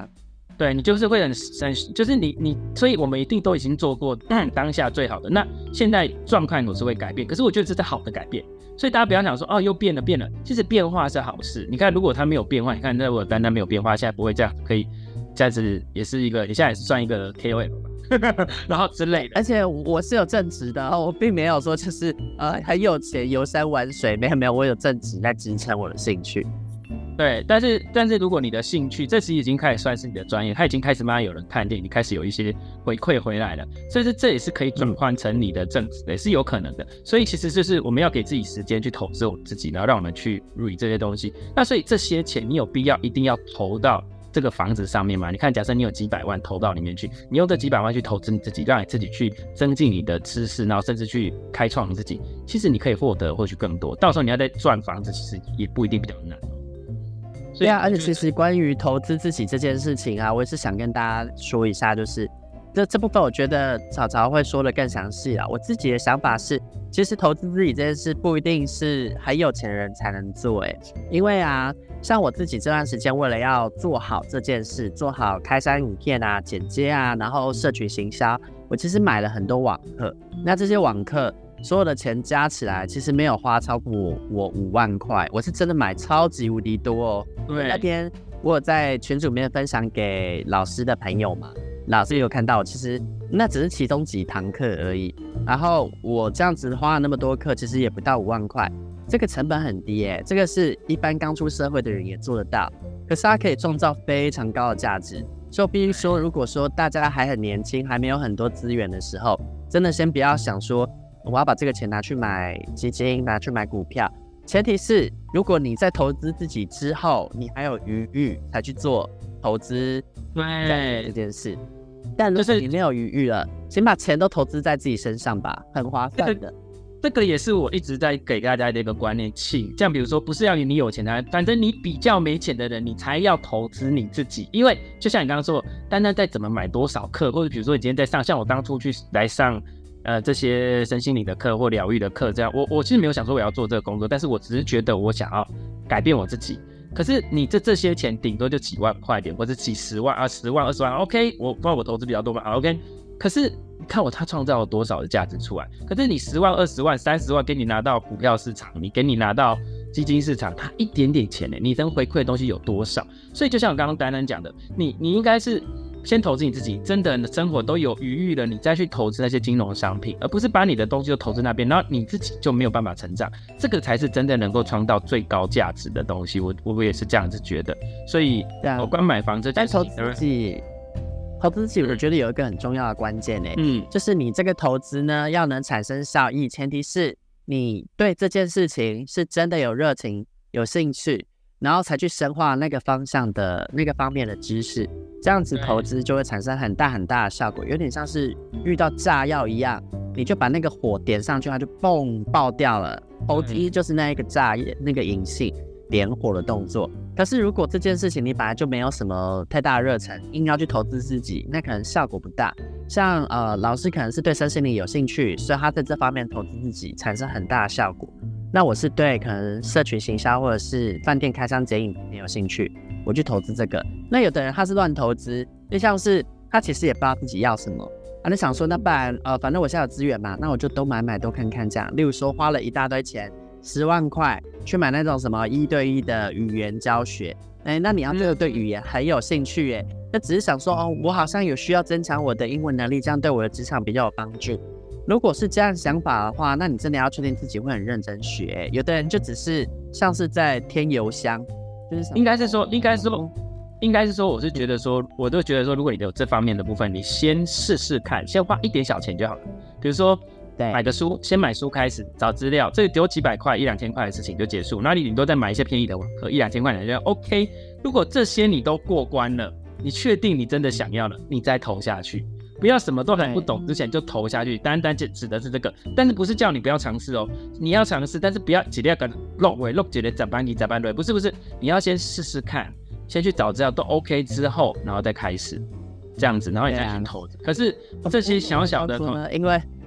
对你就是会很就是你，所以我们一定都已经做过当下最好的。那现在状况总是会改变，可是我觉得这是好的改变。所以大家不要想说哦又变了，其实变化是好事。你看如果它没有变化，你看如果单单没有变化，现在不会这样，可以这样子也是一个，你现在也是算一个 KOL 吧，然后之类的。 而且我是有正职的，我并没有说就是很有钱游山玩水，没有，我有正职在支撑我的兴趣。 对，但是如果你的兴趣，这其实已经开始算是你的专业，它已经开始慢慢有人看见，你开始有一些回馈回来了，所以这也是可以转换成你的正职，也是有可能的。所以其实就是我们要给自己时间去投资我们自己，然后让我们去 read 这些东西。那所以这些钱你有必要一定要投到这个房子上面吗？你看，假设你有几百万投到里面去，你用这几百万去投资你自己，让你自己去增进你的知识，然后甚至去开创你自己，其实你可以获得或许更多。到时候你要再赚房子，其实也不一定比较难。 对啊，而且其实关于投资自己这件事情啊，我也是想跟大家说一下，就是这部分我觉得曹操会说的更详细啦。我自己的想法是，其实投资自己这件事不一定是很有钱人才能做因为啊，像我自己这段时间为了要做好这件事，做好开箱影片啊、剪接啊，然后社群行销，我其实买了很多网课。那这些网课所有的钱加起来，其实没有花超过我5万块，我是真的买超级无敌多哦。 对， 那天我有在群组里面分享给老师的朋友嘛，老师也有看到，其实那只是其中几堂课而已。然后我这样子花了那么多课，其实也不到5万块，这个成本很低这个是一般刚出社会的人也做得到，可是它可以创造非常高的价值。所以我必须说，如果说大家还很年轻，还没有很多资源的时候，真的先不要想说我要把这个钱拿去买基金，拿去买股票。前提是，如果你在投资自己之后，你还有余裕才去做投资这件事。但如果你没有余裕了，先把钱都投资在自己身上吧，很划算的。 这个也是我一直在给大家的一个观念，像比如说，不是要你有钱的，反正你比较没钱的人，你才要投资你自己。因为就像你刚刚说，单单在怎么买多少课，或者比如说你今天在上，像我当初去来上。这些身心灵的课或疗愈的课，这样我其实没有想说我要做这个工作，但是我只是觉得我想要改变我自己。可是你这些钱顶多就几万块点，或者几十万10万20万 ，OK， 我不知道我投资比较多嘛 ，OK。可是你看他创造了多少的价值出来？可是你10万20万30万给你拿到股票市场，给你拿到基金市场，它一点点钱你能回馈的东西有多少？所以就像我刚刚丹丹讲的，你应该是。先投资你自己，真的生活都有余裕了，你再去投资那些金融商品，而不是把你的东西都投资那边，然后你自己就没有办法成长。这个才是真的能够创造最高价值的东西。我也是这样子觉得。所以，有关买房这件事情， 但投资自己，我觉得有一个很重要的关键就是你这个投资呢，要能产生效益，前提是你对这件事情是真的有热情、有兴趣，然后才去深化那个方向的那个方面的知识。这样子投资就会产生很大很大的效果，有点像是遇到炸药一样，你就把那个火点上去，它就嘣爆掉了。投机就是那一个炸药，那个引信点火的动作。可是如果这件事情你本来就没有什么太大的热忱，硬要去投资自己，那可能效果不大。像老师可能是对身心灵有兴趣，所以他在这方面投资自己产生很大的效果。那我是对可能社群行销或者是饭店开箱剪影片有兴趣，我去投资这个。那有的人他是乱投资，就像是他其实也不知道自己要什么，他就想说那不然反正我现在有资源嘛，那我就都买都看看这样。例如说花了一大堆钱10万块去买那种什么1对1的语言教学，那你要这个对语言很有兴趣那只是想说我好像有需要增强我的英文能力，这样对我的职场比较有帮助。如果是这样想法的话，那你真的要确定自己会很认真学有的人就只是像是在添油香，就是应该是说，我是觉得说，我都觉得说，如果你有这方面的部分，你先试试看，先花一点小钱就好了。比如说，买个书，先买书开始找资料，这个丢几百块、1-2千块的事情就结束。那你都在买一些便宜的网课，1-2千块你就 OK。如果这些你都过关了，你确定你真的想要了，你再投下去。不要什么都还不懂之前就投下去，单指的是这个，但是不是叫你不要尝试你要尝试，但是不要几个落几个咋办对，不是，你要先试试看，先去找资料都 OK 之后，然后再开始这样子，然后你再去投。可是这些小小的，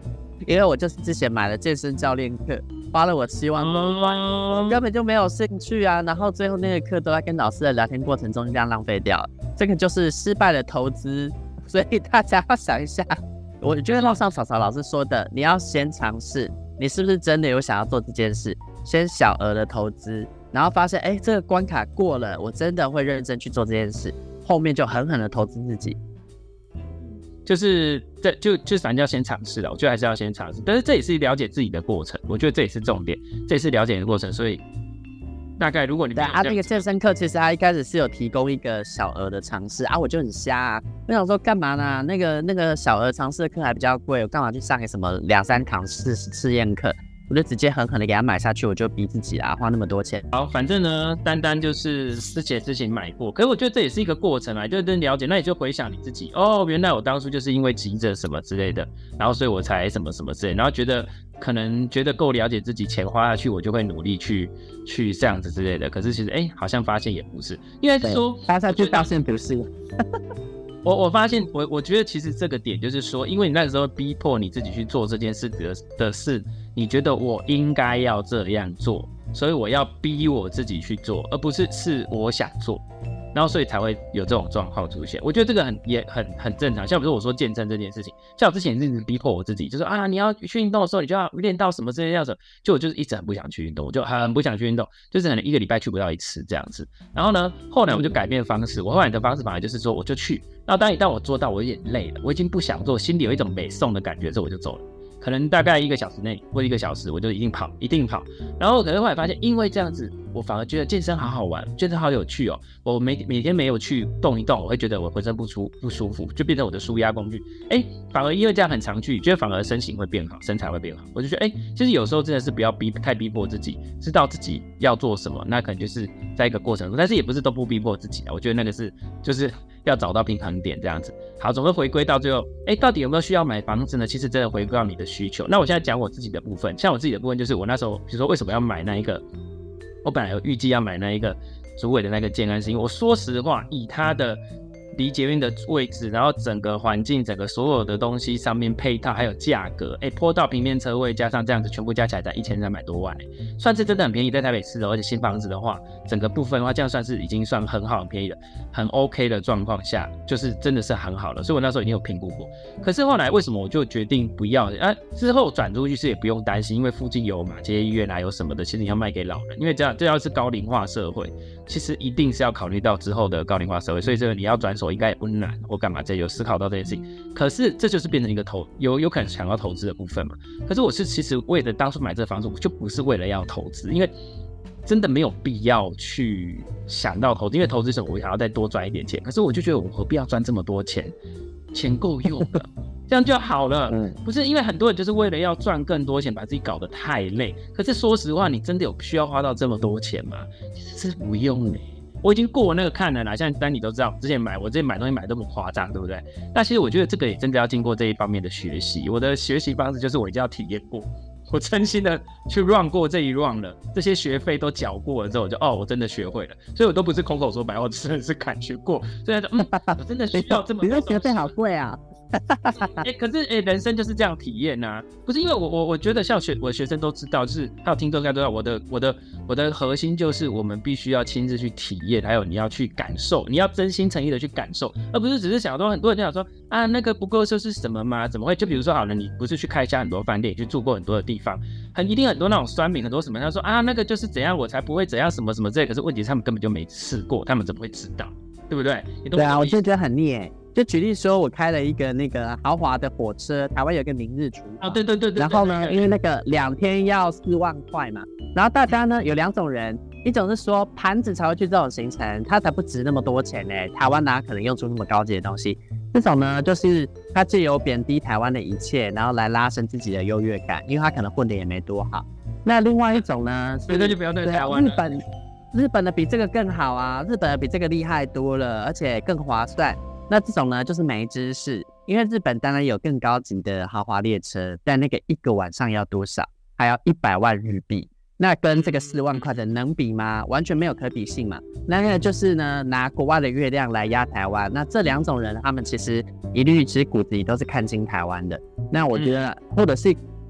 因为我就是之前买了健身教练课，花了我7万多块，我根本就没有兴趣啊。然后最后那个课都在跟老师的聊天过程中就这样浪费掉了，这个就是失败的投资。所以大家要想一下，我觉得上草草老师说的，你要先尝试，你是不是真的有想要做这件事？先小额的投资，然后发现这个关卡过了，我真的会认真去做这件事，后面就狠狠的投资自己。 就是反正要先尝试了，我觉得还是要先尝试，但是这也是了解自己的过程，我觉得这也是重点，这也是了解你的过程，所以大概如果你对啊，那个健身课其实他一开始是有提供一个小额的尝试啊，我就很瞎啊，我想说干嘛呢？那个小额尝试的课还比较贵，我干嘛去上个什么2-3堂试验课？我就直接狠狠的给他买下去，我就逼自己啦，花那么多钱。 好，反正呢，丹就是之前买过，可是我觉得这也是一个过程嘛，就是真了解，那你就回想你自己，原来我当初就是因为急着什么之类的，然后所以我才什么什么之类的，然后可能觉得够了解自己，钱花下去，我就会努力去这样子之类的。可是其实好像发现也不是，因为说花下去发现不是。 我发现我觉得其实这个点就是说，因为你那个时候逼迫你自己去做这件事的事，你觉得我应该要这样做，所以我要逼我自己去做，而不是我想做，然后所以才会有这种状况出现。我觉得这个也很正常。像比如说我说健身这件事情，像我之前一直逼迫我自己，就说你要去运动的时候，你就要练到什么这些样子，就我就是一直很不想去运动，我就很不想去运动，就是可能1个礼拜去不到1次这样子。然后呢，后来我就改变方式，我后来的方式反而就是说，我就去。然后当我做到我有点累了，我已经不想做，心里有一种美送的感觉之后，我就走了。可能大概1个小时内或1个小时，我就一定跑。然后可能后来发现，因为这样子，我反而觉得健身好好玩，健身好有趣哦。我每天没有去动一动，我会觉得我浑身不舒服，就变成我的舒压工具。反而因为这样很常去，觉得反而身形会变好，身材会变好。我就觉得其实有时候真的是不要太逼迫自己，知道自己要做什么，那可能就是在一个过程中，但是也不是都不逼迫自己啊。我觉得那个就是要找到平衡点这样子。好，总会回归到最后，到底有没有需要买房子呢？其实真的回归到你的需求。那我现在讲我自己的部分，像我自己的部分就是我那时候，比如说为什么要买那一个，我本来有预计要买那一个竹北的那个建安，是因为我说实话，以它的离捷运的位置，然后整个环境，整个所有的东西上面配套还有价格，坡道平面车位加上这样子，全部加起来才1300多万，算是真的很便宜，在台北市的，而且新房子的话，整个部分的话，这样算是已经算很好、很便宜的、很 OK 的状况下，就是真的是很好了。所以我那时候已经有评估过。可是后来为什么我就决定不要？之后转出去是也不用担心，因为附近有马偕医院有什么的，其实你要卖给老人，因为这要是高龄化社会，其实一定是要考虑到之后的高龄化社会，所以这个你要转手应该也不难，或干嘛这有思考到这件事情。可是这就是变成一个有可能想要投资的部分嘛。可是我是其实为了当初买这个房子，我就不是为了要投资，因为真的没有必要去想到投资，因为投资时我想要再多赚一点钱，可是我就觉得我何必要赚这么多钱，钱够用了。这样就好了，不是因为很多人就是为了要赚更多钱，把自己搞得太累。可是说实话，你真的有需要花到这么多钱吗？其实是不用的。我已经过了那个看了啦，像丹你都知道，我之前买东西买这么夸张，对不对？那其实我觉得这个也真的要经过这一方面的学习。我的学习方式就是我一定要体验过，我真心的去 run 过这一 run 了，这些学费都缴过了之后，我真的学会了。所以我都不是空口说白话，我真的是感觉过。所以我真的需要这么多东西。 你的学费好贵啊！ 可是人生就是这样体验啊，不是因为我觉得像我的学生都知道，就是还有听众应该都知道，我的核心就是我们必须要亲自去体验，还有你要去感受，你要真心诚意的去感受，而不是只是想说很多人就想说那个不过就是什么嘛，怎么会？就比如说好了，你不是去开箱很多饭店，你去住过很多的地方，一定很多那种酸民，很多什么他说那个就是怎样我才不会怎样什么什么之类，可是问题是他们根本就没试过，他们怎么会知道？对不对？ 对啊，我就觉得很腻就举例说，我开了一个那个豪华的火车，台湾有一个明日厨房对。然后呢，因为那个2天要4万块嘛，然后大家呢有2种人，一种是说盘子才会去这种行程，它才不值那么多钱呢，台湾哪可能用出那么高级的东西？这种呢，就是他借由贬低台湾的一切，然后来拉升自己的优越感，因为他可能混得也没多好。那另外一种呢， 所以就不要对台湾了。 日本的比这个更好啊，日本的比这个厉害多了，而且更划算。那这种呢，就是没知识，因为日本当然有更高级的豪华列车，但那个1个晚上要多少？还要100万日币，那跟这个4万块的能比吗？完全没有可比性嘛。那个就是呢，拿国外的月亮来压台湾。那这2种人，他们其实一律其实骨子里都是看清台湾的。那我觉得，或者是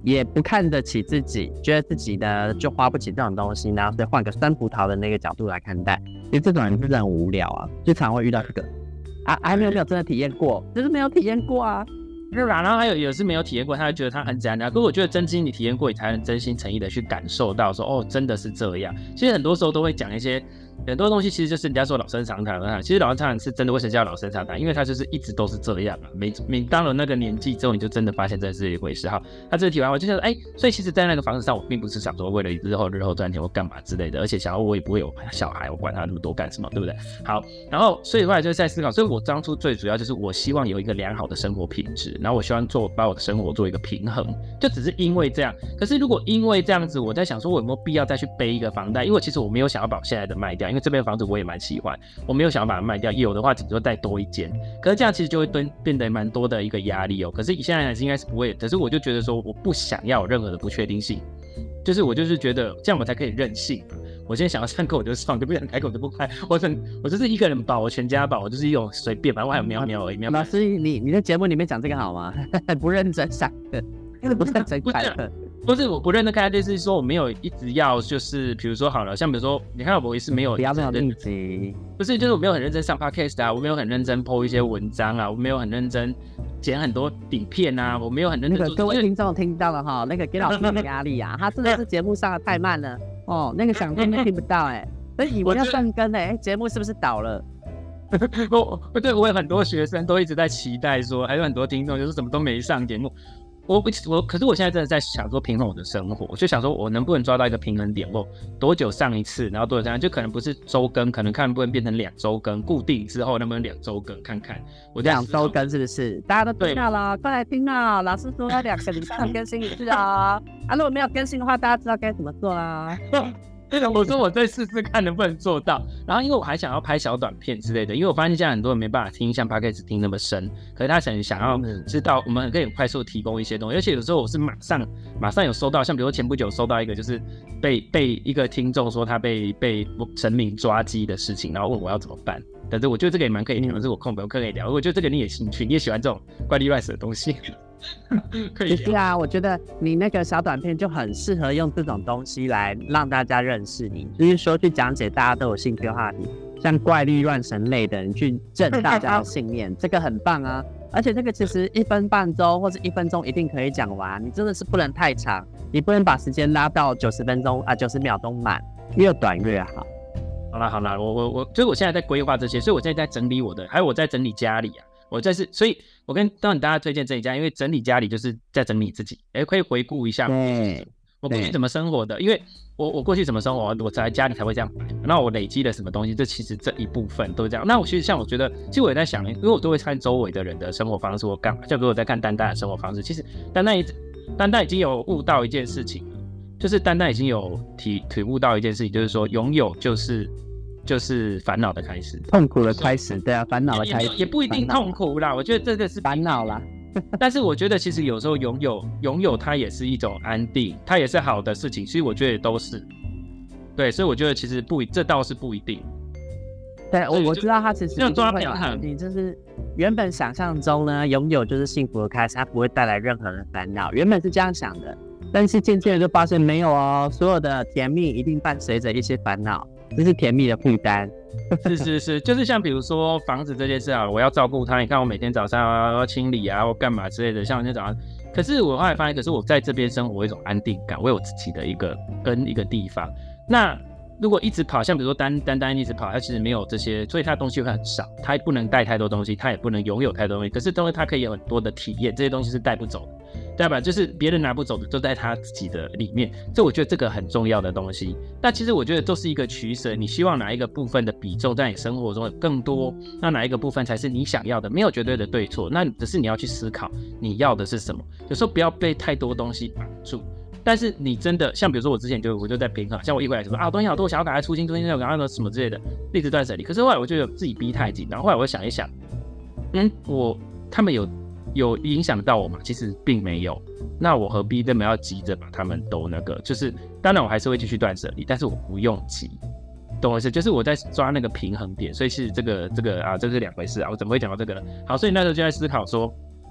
也不看得起自己，觉得自己呢就花不起这种东西，然后再换个酸葡萄的那个角度来看待。其实这种人真的很无聊啊，就常会遇到这个啊，没有真的体验过，就是没有体验过啊。 是吧？然后还有是没有体验过，他会觉得他很怎样。可是我觉得真心你体验过，你才能真心诚意的去感受到说，哦，真的是这样。其实很多时候都会讲一些很多东西，其实就是人家说老生常谈啊。其实老生常谈是真的，为什么叫老生常谈？因为他就是一直都是这样啊。每到了那个年纪之后，你就真的发现这是一回事哈。他这个题完我就觉得，所以其实，在那个房子上，我并不是想说为了日后赚钱或干嘛之类的，而且想要我也不会有小孩，我管他那么多干什么，对不对？好，然后所以后来就是在思考，所以我当初最主要就是我希望有一个良好的生活品质，然后我希望把我的生活做一个平衡，就只是因为这样。可是如果因为这样子，我在想说，我有没有必要再去背一个房贷？因为其实我没有想要把我现在的卖掉，因为这边的房子我也蛮喜欢，我没有想要把它卖掉。有的话，顶多再多一间。可是这样其实就会变得蛮多的一个压力哦。可是现在应该是不会，可是我就觉得说，我不想要有任何的不确定性，就是我就是觉得这样我才可以任性。我今天想要上课我就上，就不想开口就不开。我就是一个人保，我全家保，我就是一种随便，反正我还有喵喵而已。 老师，你在节目里面讲这个好吗？不认真上课，不认真开课。 不是我不认真开，就是说我没有一直要，就是比如说好了，像比如说你看我也是没有， 不要这种例子， 不是就是我没有很认真上 podcast 啊，我没有很认真 po 一些文章啊，我没有很认真剪很多影片啊，我没有很认真做。 各位听众听到了哈，那个给老师的压力啊，他真的是节目上的太慢了哦，那个想听都听不到所以以为要断更节目是不是倒了？ 对，我有很多学生都一直在期待说，还有很多听众就是怎么都没上节目。可是我现在真的在想说平衡我的生活，我就想说我能不能抓到一个平衡点，我多久上一次，然后多久这样，就可能不是周更，可能看能不能变成2周更，固定之后能不能2周更看看。我2 周更是不是？大家都听到了，快来听啊！老师说要2个礼拜更新一次啊！如果没有更新的话，大家知道该怎么做啦。 我说我再试试看能不能做到，然后因为我还想要拍小短片之类的，因为我发现现在很多人没办法听像 Podcast 听那么深，可是他想要知道，我们可以很快速提供一些东西，而且有时候我是马上有收到，像比如说前不久收到一个就是被一个听众说他被神明抓鸡的事情，然后问我要怎么办，但是我觉得这个也蛮可以聊，是我空可以聊，我觉得这个你也兴趣，你也喜欢这种怪力乱神的东西。可以是啊，我觉得你那个小短片就很适合用这种东西来让大家认识你，就是说去讲解大家都有兴趣的话题，像怪力乱神类的，你去震大家的信念，这个很棒啊！而且这个其实1分半钟或者1分钟一定可以讲完，你真的是不能太长，你不能把时间拉到90分钟啊，90秒钟满，越短越好。 好啦，所以我现在在规划这些，所以我现在在整理我的，还有我在整理家里啊。所以我当然大家推荐整理家，因为整理家里就是在整理自己，可以回顾一下我过去怎么生活的，因为我过去怎么生活，我在家里才会这样摆。那我累积了什么东西，其实这一部分都是这样。那我其实我觉得，其实我也在想，因为我都会看周围的人的生活方式，我干嘛？就比如我在看丹丹的生活方式，其实丹丹已经有悟到一件事情了，就是丹丹已经有体悟到一件事情，就是说拥有就是烦恼的开始， 痛苦的开始，对啊，烦恼的开始， 也不一定痛苦啦。我觉得这个是烦恼啦。 但是我觉得其实有时候拥有它也是一种安定，它也是好的事情，所以我觉得都是对，所以我觉得其实这倒是不一定。 对，我知道它其实这种抓平衡， 你就是原本想象中呢，拥有就是幸福的开始，它不会带来任何的烦恼，原本是这样想的，但是渐渐的就发现没有哦，所有的甜蜜一定伴随着一些烦恼。这是甜蜜的负担， 是，就是像比如说房子这件事啊，我要照顾它，你看我每天早上要清理啊，或干嘛之类的，像今天早上，可是我后来发现，可是我在这边生活有一种安定感，我有自己的一个地方。那如果一直跑，像比如说单一直跑，它其实没有这些，所以它的东西会很少，它不能带太多东西，它也不能拥有太多东西，可是东西它可以有很多的体验，这些东西是带不走的。对吧？就是别人拿不走的，都在他自己的里面。所以我觉得这个很重要的东西。但其实我觉得都是一个取舍，你希望哪一个部分的比重在你生活中有更多，那哪一个部分才是你想要的？没有绝对的对错，那只是你要去思考你要的是什么。有时候不要被太多东西绑住。但是你真的像比如说我之前我就在平衡，像我一回来说东西好多，想要赶快出新，要赶快什么之类的，一直断舍离。可是后来我就有自己逼太紧，然后后来我想一想，他们有影响到我吗？其实并没有。那我何必这么要急着把他们都那个？就是当然我还是会继续断舍离，但是我不用急，懂我意思？就是我在抓那个平衡点。所以是这个啊，这是2回事啊。我怎么会讲到这个呢？好，所以那时候就在思考说，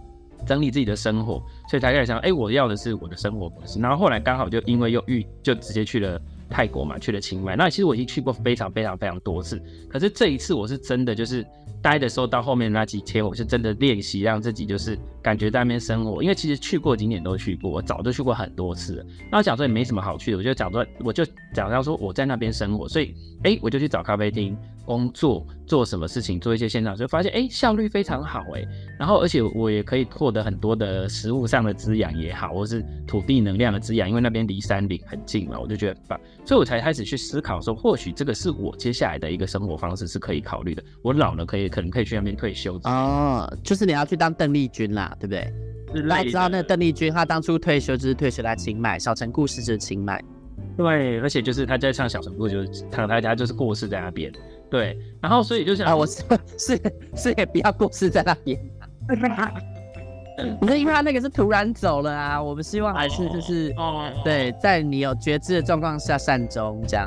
整理自己的生活，所以才开始想，我要的是我的生活模式。然后后来刚好就因为就直接去了泰国嘛，去了清迈。那其实我已经去过非常非常非常多次，可是这一次我是真的就是待的时候，到后面那几天，我是真的练习让自己就是感觉在那边生活。因为其实去过景点都去过，我早就去过很多次了。那我讲说也没什么好去的，我就讲到说我在那边生活，所以我就去找咖啡厅工作，做什么事情，做一些现场，就发现效率非常好然后而且我也可以获得很多的食物上的滋养也好，或是土地能量的滋养，因为那边离山林很近嘛，我就觉得很棒，所以我才开始去思考说，或许这个是我接下来的一个生活方式是可以考虑的。我老了可能可以去那边退休就是你要去当邓丽君啦，对不对？大家知道那个邓丽君，她当初退休就是退休在清迈，小城故事就是清迈。 对，而且就是他在唱小城故事，就是他就是过世在那边。对，然后所以就想我是也不要过世在那边。不是因为他那个是突然走了啊，我们希望还是就是对，在你有觉知的状况下善终这样。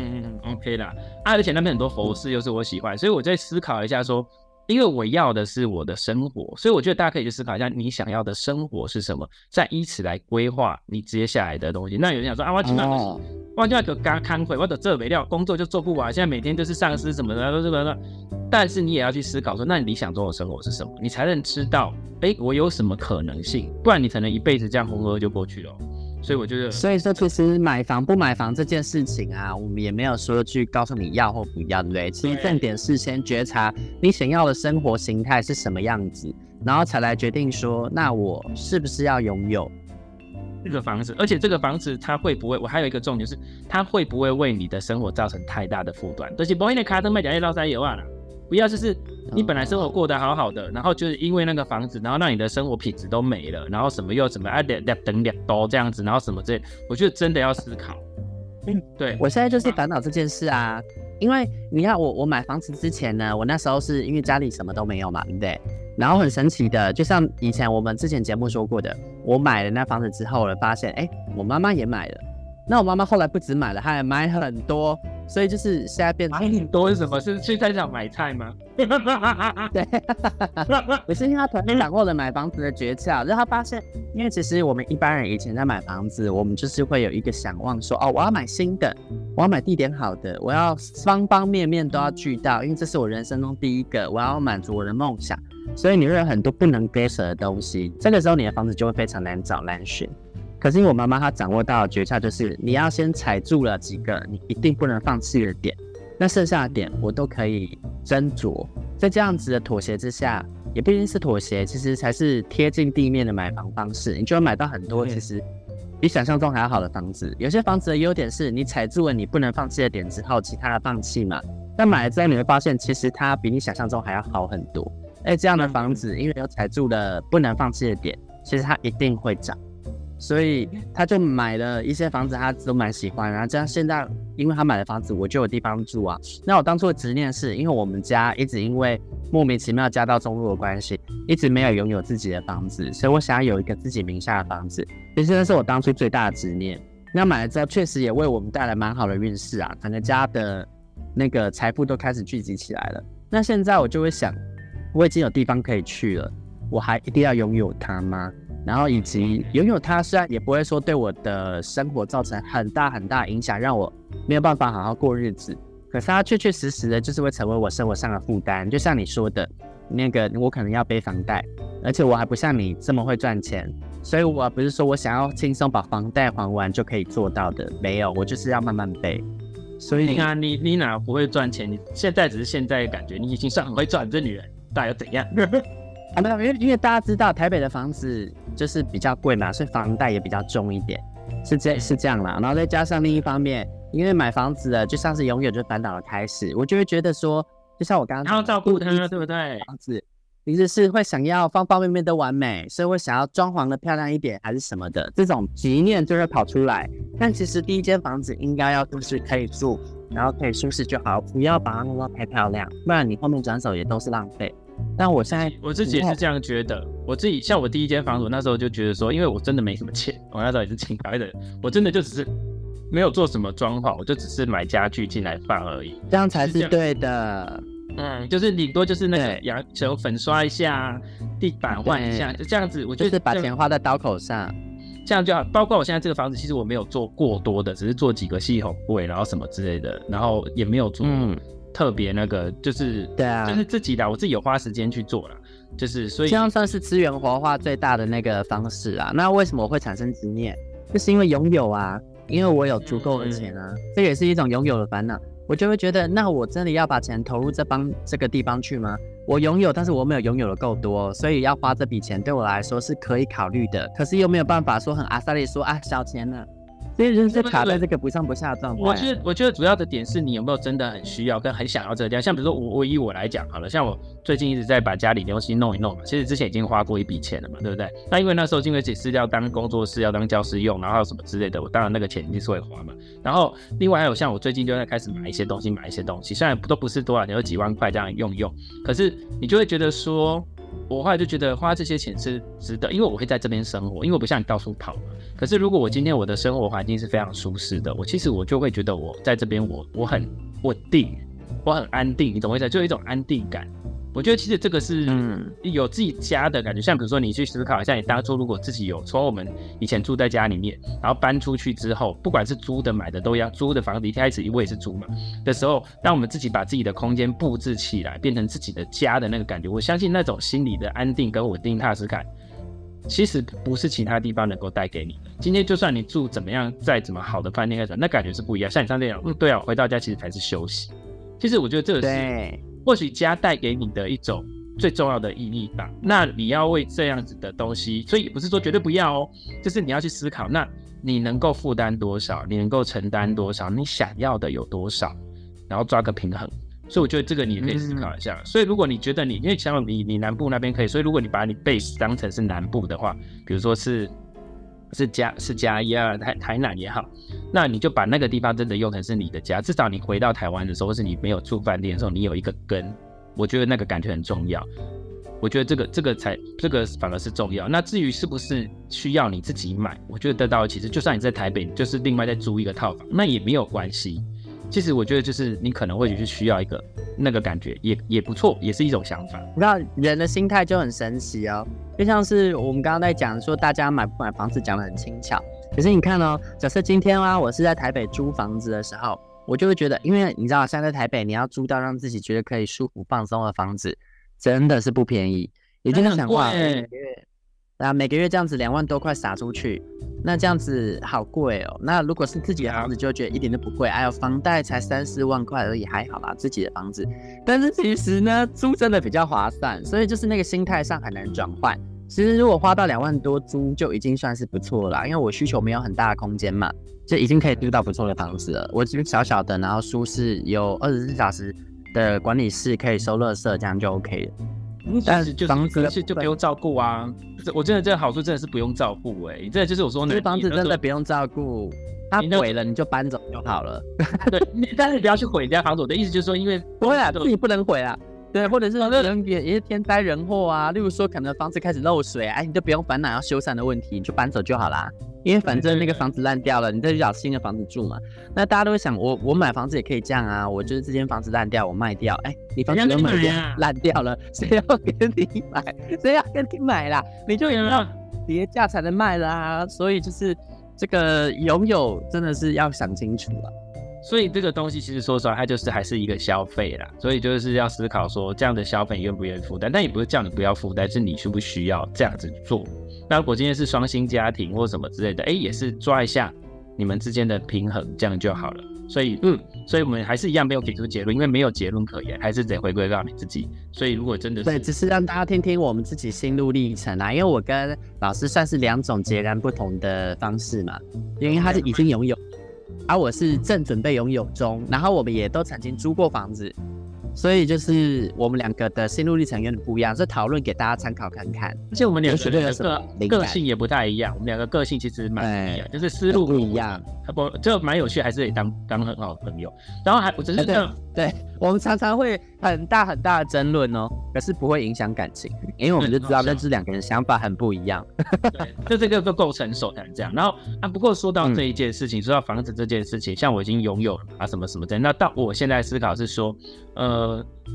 OK 啦。而且那边很多佛寺又是我喜欢，所以我在思考一下说，因为我要的是我的生活，所以我觉得大家可以去思考一下你想要的生活是什么，再以此来规划你接下来的东西。那有人想说我今晚就刚看会，我的这没料工作就做不完，现在每天就是上司什么的都是什么，但是你也要去思考说，那你理想中的生活是什么，你才能知道我有什么可能性，不然你可能一辈子这样浑噩就过去了。所以我觉得， 所以说其实买房不买房这件事情啊，我们也没有说去告诉你要或不要，对不对？其实重点是先觉察你想要的生活形态是什么样子，然后才来决定说，那我是不是要拥有这个房子，而且这个房子它会不会，我还有一个重点是，它会不会为你的生活造成太大的负担？就是不会那卡登卖讲捞塞油啊啦，不要就是你本来生活过得好好的，然后就是因为那个房子，然后让你的生活品质都没了，然后什么又什么等多这样子，然后什么之类，我觉得真的要思考。对， 我现在就是烦恼这件事啊，因为你看我买房子之前呢，我那时候是因为家里什么都没有嘛，对不对？然后很神奇的，就像以前我们之前节目说过的，我买了那房子之后，我发现我妈妈也买了。那我妈妈后来不止买了，她还买很多，所以就是现在变成买很多是什么？是去菜市场买菜吗？ 对，不是因为她突然掌握了买房子的诀窍，就是她发现，因为其实我们一般人以前在买房子，我们就是会有一个想望说，我要买新的，我要买地点好的，我要方方面面都要俱到，因为这是我人生中第一个，我要满足我的梦想。所以你会有很多不能割舍的东西，这个时候你的房子就会非常难找难选。可是因为我妈妈她掌握到的诀窍就是你要先踩住了几个你一定不能放弃的点，那剩下的点我都可以斟酌。在这样子的妥协之下，也不一定是妥协，其实才是贴近地面的买房方式，你就会买到很多其实比想象中还要好的房子。有些房子的优点是你踩住了你不能放弃的点之后，其他的放弃嘛，但买了之后你会发现其实它比你想象中还要好很多。这样的房子因为有踩住了不能放弃的点，其实它一定会涨，所以他就买了一些房子，他都蛮喜欢。然后这样现在因为他买了房子，我就有地方住啊。那我当初的执念是因为我们家一直因为莫名其妙家道中落的关系，一直没有拥有自己的房子，所以我想要有一个自己名下的房子，其实那是我当初最大的执念。那买了之后确实也为我们带来蛮好的运势啊，整个家的那个财富都开始聚集起来了。那现在我就会想，我已经有地方可以去了，我还一定要拥有它吗？然后以及拥有它，虽然也不会说对我的生活造成很大很大影响，让我没有办法好好过日子，可是它确确实实的就是会成为我生活上的负担。就像你说的，那个我可能要背房贷，而且我还不像你这么会赚钱，所以我不是说我想要轻松把房贷还完就可以做到的，没有，我就是要慢慢背。所以你看你哪不会赚钱？你现在只是现在的感觉，你已经算很会赚，这女人到底要怎样？ 没有，因为大家知道台北的房子就是比较贵嘛，所以房贷也比较重一点，是这样啦。然后再加上另一方面，因为买房子的就像是拥有就是烦恼的开始，我就会觉得说，就像我刚刚要照顾它，对不对？ 房子其实是会想要方方面面都完美，所以会想要装潢的漂亮一点还是什么的，这种执念就会跑出来。但其实第一间房子应该要就是可以住，然后可以舒适就好，不要把它弄到太漂亮，不然你后面转手也都是浪费。但我自己也是这样觉得。我自己像我第一间房子，我那时候就觉得说，因为我真的没什么钱，我那时候也是清白的，我真的就只是没有做什么装潢，我就只是买家具进来放而已。 这样才是对的。 就是顶多就是那个养球粉刷一下，地板换一下，就这样子。我觉得就是把钱花在刀口上， 这样就好。包括我现在这个房子，其实我没有做过多的，只是做几个系统柜，然后什么之类的，然后也没有做特别那个，就是对啊， 就是自己的，我自己有花时间去做了，就是所以这样算是资源活化最大的那个方式啊。那为什么我会产生执念？就是因为拥有啊，因为我有足够的钱啊，这也是一种拥有的烦恼。我就会觉得，那我真的要把钱投入这个地方去吗？我拥有，但是我没有拥有的够多，所以要花这笔钱对我来说是可以考虑的。可是又没有办法说很阿萨利说啊小钱呢，所以就是卡在这个不上不下的状态。 我觉得主要的点是你有没有真的很需要跟很想要这个地方。像比如说我以我来讲好了，像我最近一直在把家里东西弄一弄嘛，其实之前已经花过一笔钱了嘛，对不对？那因为那时候因为只是要当工作室要当教室用，然后还有什么之类的，我当然那个钱一定是会花嘛。然后另外还有像我最近就在开始买一些东西，虽然都不是多少钱，有几万块这样用，可是你就会觉得说，我后来就觉得花这些钱是值得，因为我会在这边生活，因为我不像你到处跑嘛。可是如果我今天我的生活环境是非常舒适的，其实我就会觉得我在这边我很稳定，我很安定，你懂我意思？就有一种安定感。我觉得其实这个是有自己家的感觉，像比如说你去思考一下，你当初如果自己有从我们以前住在家里面，然后搬出去之后，不管是租的买的都一样，租的房子一开始我也是租嘛的时候，让我们自己把自己的空间布置起来，变成自己的家的那个感觉，我相信那种心理的安定跟稳定踏实感，其实不是其他地方能够带给你的。今天就算你住怎么样，再怎么好的饭店，那感觉是不一样。像你上次讲，对啊，回到家其实才是休息。其实我觉得这个是或许家带给你的一种最重要的意义吧。那你要为这样子的东西，所以也不是说绝对不要哦，就是你要去思考，那你能够负担多少，你能够承担多少，你想要的有多少，然后抓个平衡。所以我觉得这个你也可以思考一下。所以如果你觉得因为像你南部那边可以，所以如果你把你 base 当成是南部的话，比如说是嘉义啊，台南也好，那你就把那个地方真的用成是你的家，至少你回到台湾的时候，或是你没有住饭店的时候，你有一个根，我觉得那个感觉很重要。我觉得这个反而是重要。那至于是不是需要你自己买，我觉得得到其实就算你在台北，就是另外再租一个套房，那也没有关系。其实我觉得就是你可能或许是需要一个那个感觉，也不错，也是一种想法。 你知道人的心态就很神奇哦，就像是我们刚刚在讲说大家买不买房子讲得很轻巧，可是你看哦，假设今天我是在台北租房子的时候，我就会觉得，因为你知道现在在台北你要租到让自己觉得可以舒服放松的房子，真的是不便宜。也就是想话，每个月这样子2万多块撒出去，那这样子好贵哦。那如果是自己的房子，就会觉得一点都不贵，哎呦，房贷才3-4万块而已，还好啦，自己的房子。但是其实呢，租真的比较划算，所以就是那个心态上很难转换。其实如果花到2万多租就已经算是不错了啦，因为我需求没有很大的空间嘛，就已经可以租到不错的房子了。我只是小小的，然后舒适，有24小时的管理室，可以收垃圾，这样就 OK 了。 但是房子就不用照顾啊！我真的这个好处真的是不用照顾你这就是我说的，房子真的不用照顾，它毁了你就搬走就好了。 对，但是你不要去毁人家房子。我的意思就是说，因为不会自己不能毁啊。对，或者是也是天灾人祸啊，例如说可能房子开始漏水，你就不用烦恼要修缮的问题，你就搬走就好啦。因为反正那个房子烂掉了，你再去找新的房子住嘛。那大家都会想，我买房子也可以这样啊，我就是这间房子烂掉，我卖掉。你房子都买掉烂掉了，谁要跟你买？谁要跟你买啦？你就要跌价才能卖啦。所以就是这个拥有真的是要想清楚了。 所以这个东西其实说实话，它就是还是一个消费啦，所以就是要思考说这样的消费愿不愿意负担，但也不是叫你不要负担，是你需不需要这样子做。那如果今天是双薪家庭或什么之类的，也是抓一下你们之间的平衡，这样就好了。所以我们还是一样没有给出结论，因为没有结论可言，还是得回归到你自己。所以如果真的是对，只是让大家听听我们自己心路历程啊，因为我跟老师算是2种截然不同的方式嘛，因为他是已经拥有。我是正准备拥有中，然后我们也都曾经租过房子，所以就是我们2个的心路历程有点不一样，这讨论给大家参考看看。 而且我们2个个性也不太一样，我们2个个性其实蛮不一样，就是思路不一样， 就蛮有趣，还是得当很好的朋友。然后我只是对，我们常常会很大的争论哦，可是不会影响感情，因为我们就知道这2个人想法很不一样。 对，就这个都够成熟才能这样。然后不过说到这一件事情，说到房子这件事情，像我已经拥有了什么什么的，那到我现在思考是说，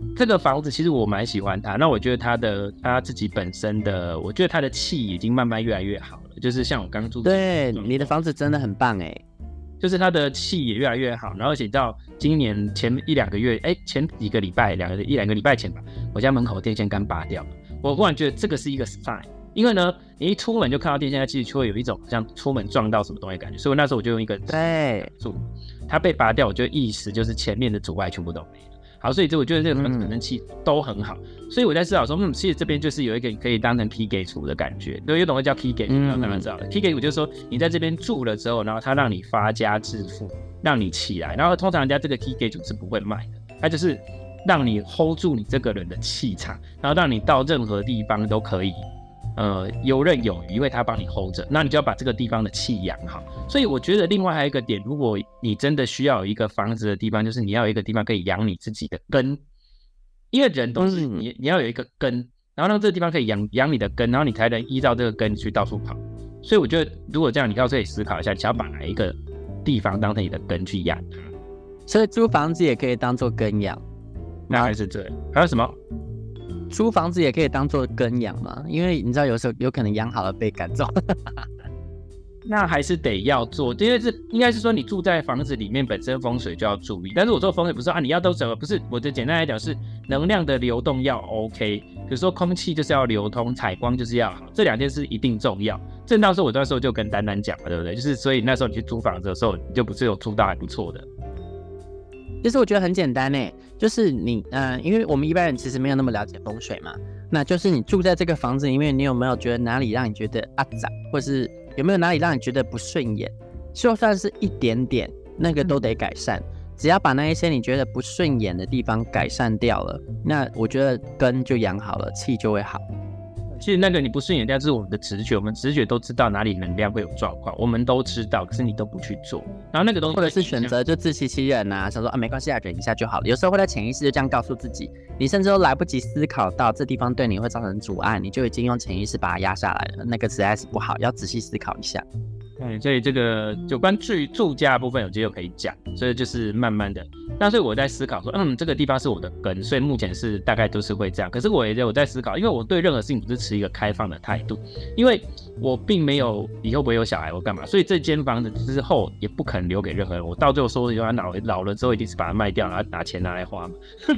这个房子其实我蛮喜欢它，那我觉得它自己本身的，我觉得它的气已经慢慢越来越好了，就是像我刚住， 对，你的房子真的很棒哎， 就是它的气也越来越好，然后而且到今年前1-2个月，前几个礼拜1-2个礼拜前吧，我家门口电线杆拔掉了，我忽然觉得这个是一个 sign， 因为呢，你一出门就看到电线杆，其实就会有一种好像出门撞到什么东西的感觉，所以我那时候我就用一个对， 它被拔掉，我就意识就是前面的阻碍全部都没了。好，所以我觉得这个可能气都很好，所以我在思考说，其实这边就是有一个可以当成 key gate 的感觉，有懂得叫 key gate， 当然知道了。key gate 就是说你在这边住了之后，然后它让你发家致富，让你起来，然后通常人家这个 key gate 是不会卖的，它就是让你 hold 住你这个人的气场，然后让你到任何地方都可以。游刃有余，因为他帮你 hold 着，那你就要把这个地方的气养好。所以我觉得另外还有一个点，如果你真的需要有一个房子的地方，就是你要有一个地方可以养你自己的根，因为人都是你要有一个根，然后让这个地方可以养你的根，然后你才能依照这个根去到处跑。所以我觉得如果这样，你可以思考一下，你想要把哪一个地方当成你的根去养它。 所以租房子也可以当做根养， 那还是这样，还有什么？ 租房子也可以当做根养嘛，因为你知道有时候有可能养好了被赶走。 那还是得要做，因为这应该是说你住在房子里面本身风水就要注意。但是我说风水不是说你要都什么，不是，我的简单来讲是能量的流动要 OK， 比如说空气就是要流通，采光就是要好，这2件事一定重要。正当时我那时候就跟丹丹讲了，对不对？就是所以那时候你去租房子的时候，你就不是有租到还不错的。 其实我觉得很简单诶，就是你因为我们一般人其实没有那么了解风水嘛，那就是你住在这个房子里面，你有没有觉得哪里让你觉得杂，或是有没有哪里让你觉得不顺眼？就算是一点点，那个都得改善。只要把那一些你觉得不顺眼的地方改善掉了，那我觉得根就养好了，气就会好。 其实那个你不顺眼，但是我们的直觉，我们直觉都知道哪里能量会有状况，我们都知道，可是你都不去做，然后那个东西或者是选择就自欺欺人啊，想说没关系忍一下就好了。有时候会在潜意识就这样告诉自己，你甚至都来不及思考到这地方对你会造成阻碍，你就已经用潜意识把它压下来了，那个实在是不好，要仔细思考一下。 所以这个有关住家的部分有机会可以讲，所以就是慢慢的。那所以我在思考说，这个地方是我的根，所以目前是大概都是会这样。可是我也有在思考，因为我对任何事情不是持一个开放的态度，因为我并没有以后不会有小孩或干嘛，所以这间房子之后也不可能留给任何人。我到最后说，他老了之后一定是把它卖掉，然后拿钱拿来花嘛。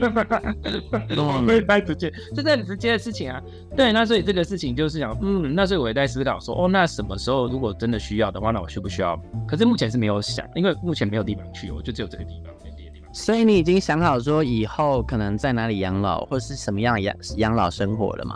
太直接，这是很直接的事情啊。对，那所以这个事情就是想，那所以我也在思考说，那什么时候如果真的需要的话，那我需不需要？可是目前是没有想，因为目前没有地方去，我就只有这个地方。 所以你已经想好说以后可能在哪里养老，或是什么样养老生活了吗？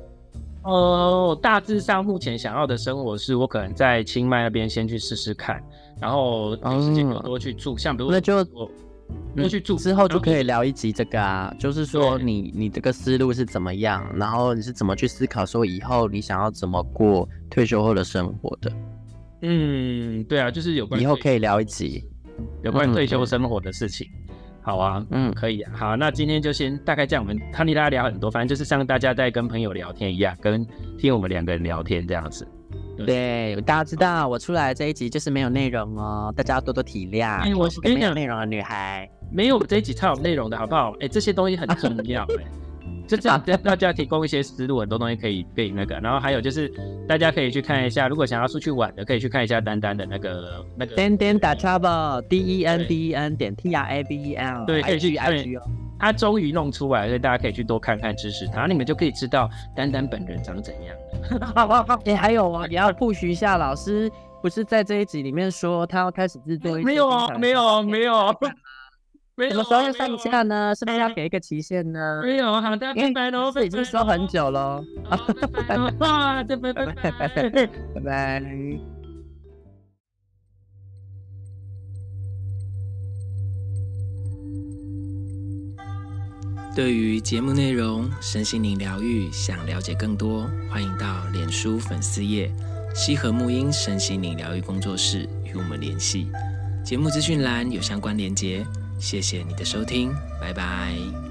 大致上目前想要的生活是我可能在清迈那边先去试试看，然后有时间多去住，像比如那就我多去住之后就可以聊一集这个啊，就是说你这个思路是怎么样，然后你是怎么去思考说以后你想要怎么过退休后的生活的。 对啊，就是有关以后可以聊一集有关退休生活的事情。好啊，可以啊。好，那今天就先大概这样，我们和大家聊很多，反正就是像大家在跟朋友聊天一样，跟听我们2个人聊天这样子。 对，大家知道我出来这一集就是没有内容哦，大家要多多体谅。 我跟没有内容的女孩， 没有这一集超有内容的好不好？这些东西很重要就这样大家提供一些思路，很多东西可以那个，然后还有就是大家可以去看一下，如果想要出去玩的，可以去看一下丹丹的那个 DenDen.travel DENDEN.TRAVEL， 对，可以去 IG 哦。 他终于弄出来，所以大家可以去多看看支持他，你们就可以知道丹丹本人长怎样了。 还有哦，也要push一下，老师不是在这一集里面说他要开始制作一些？ 没有。 什么时候要上架呢？是不是要给一个期限呢？ 没有，好的，拜拜喽， 这已经说很久了。 拜拜。 对于节目内容、身心灵疗愈，想了解更多，欢迎到脸书粉丝页西和沐音身心灵疗愈工作室与我们联系。节目资讯栏有相关连结。谢谢你的收听，拜拜。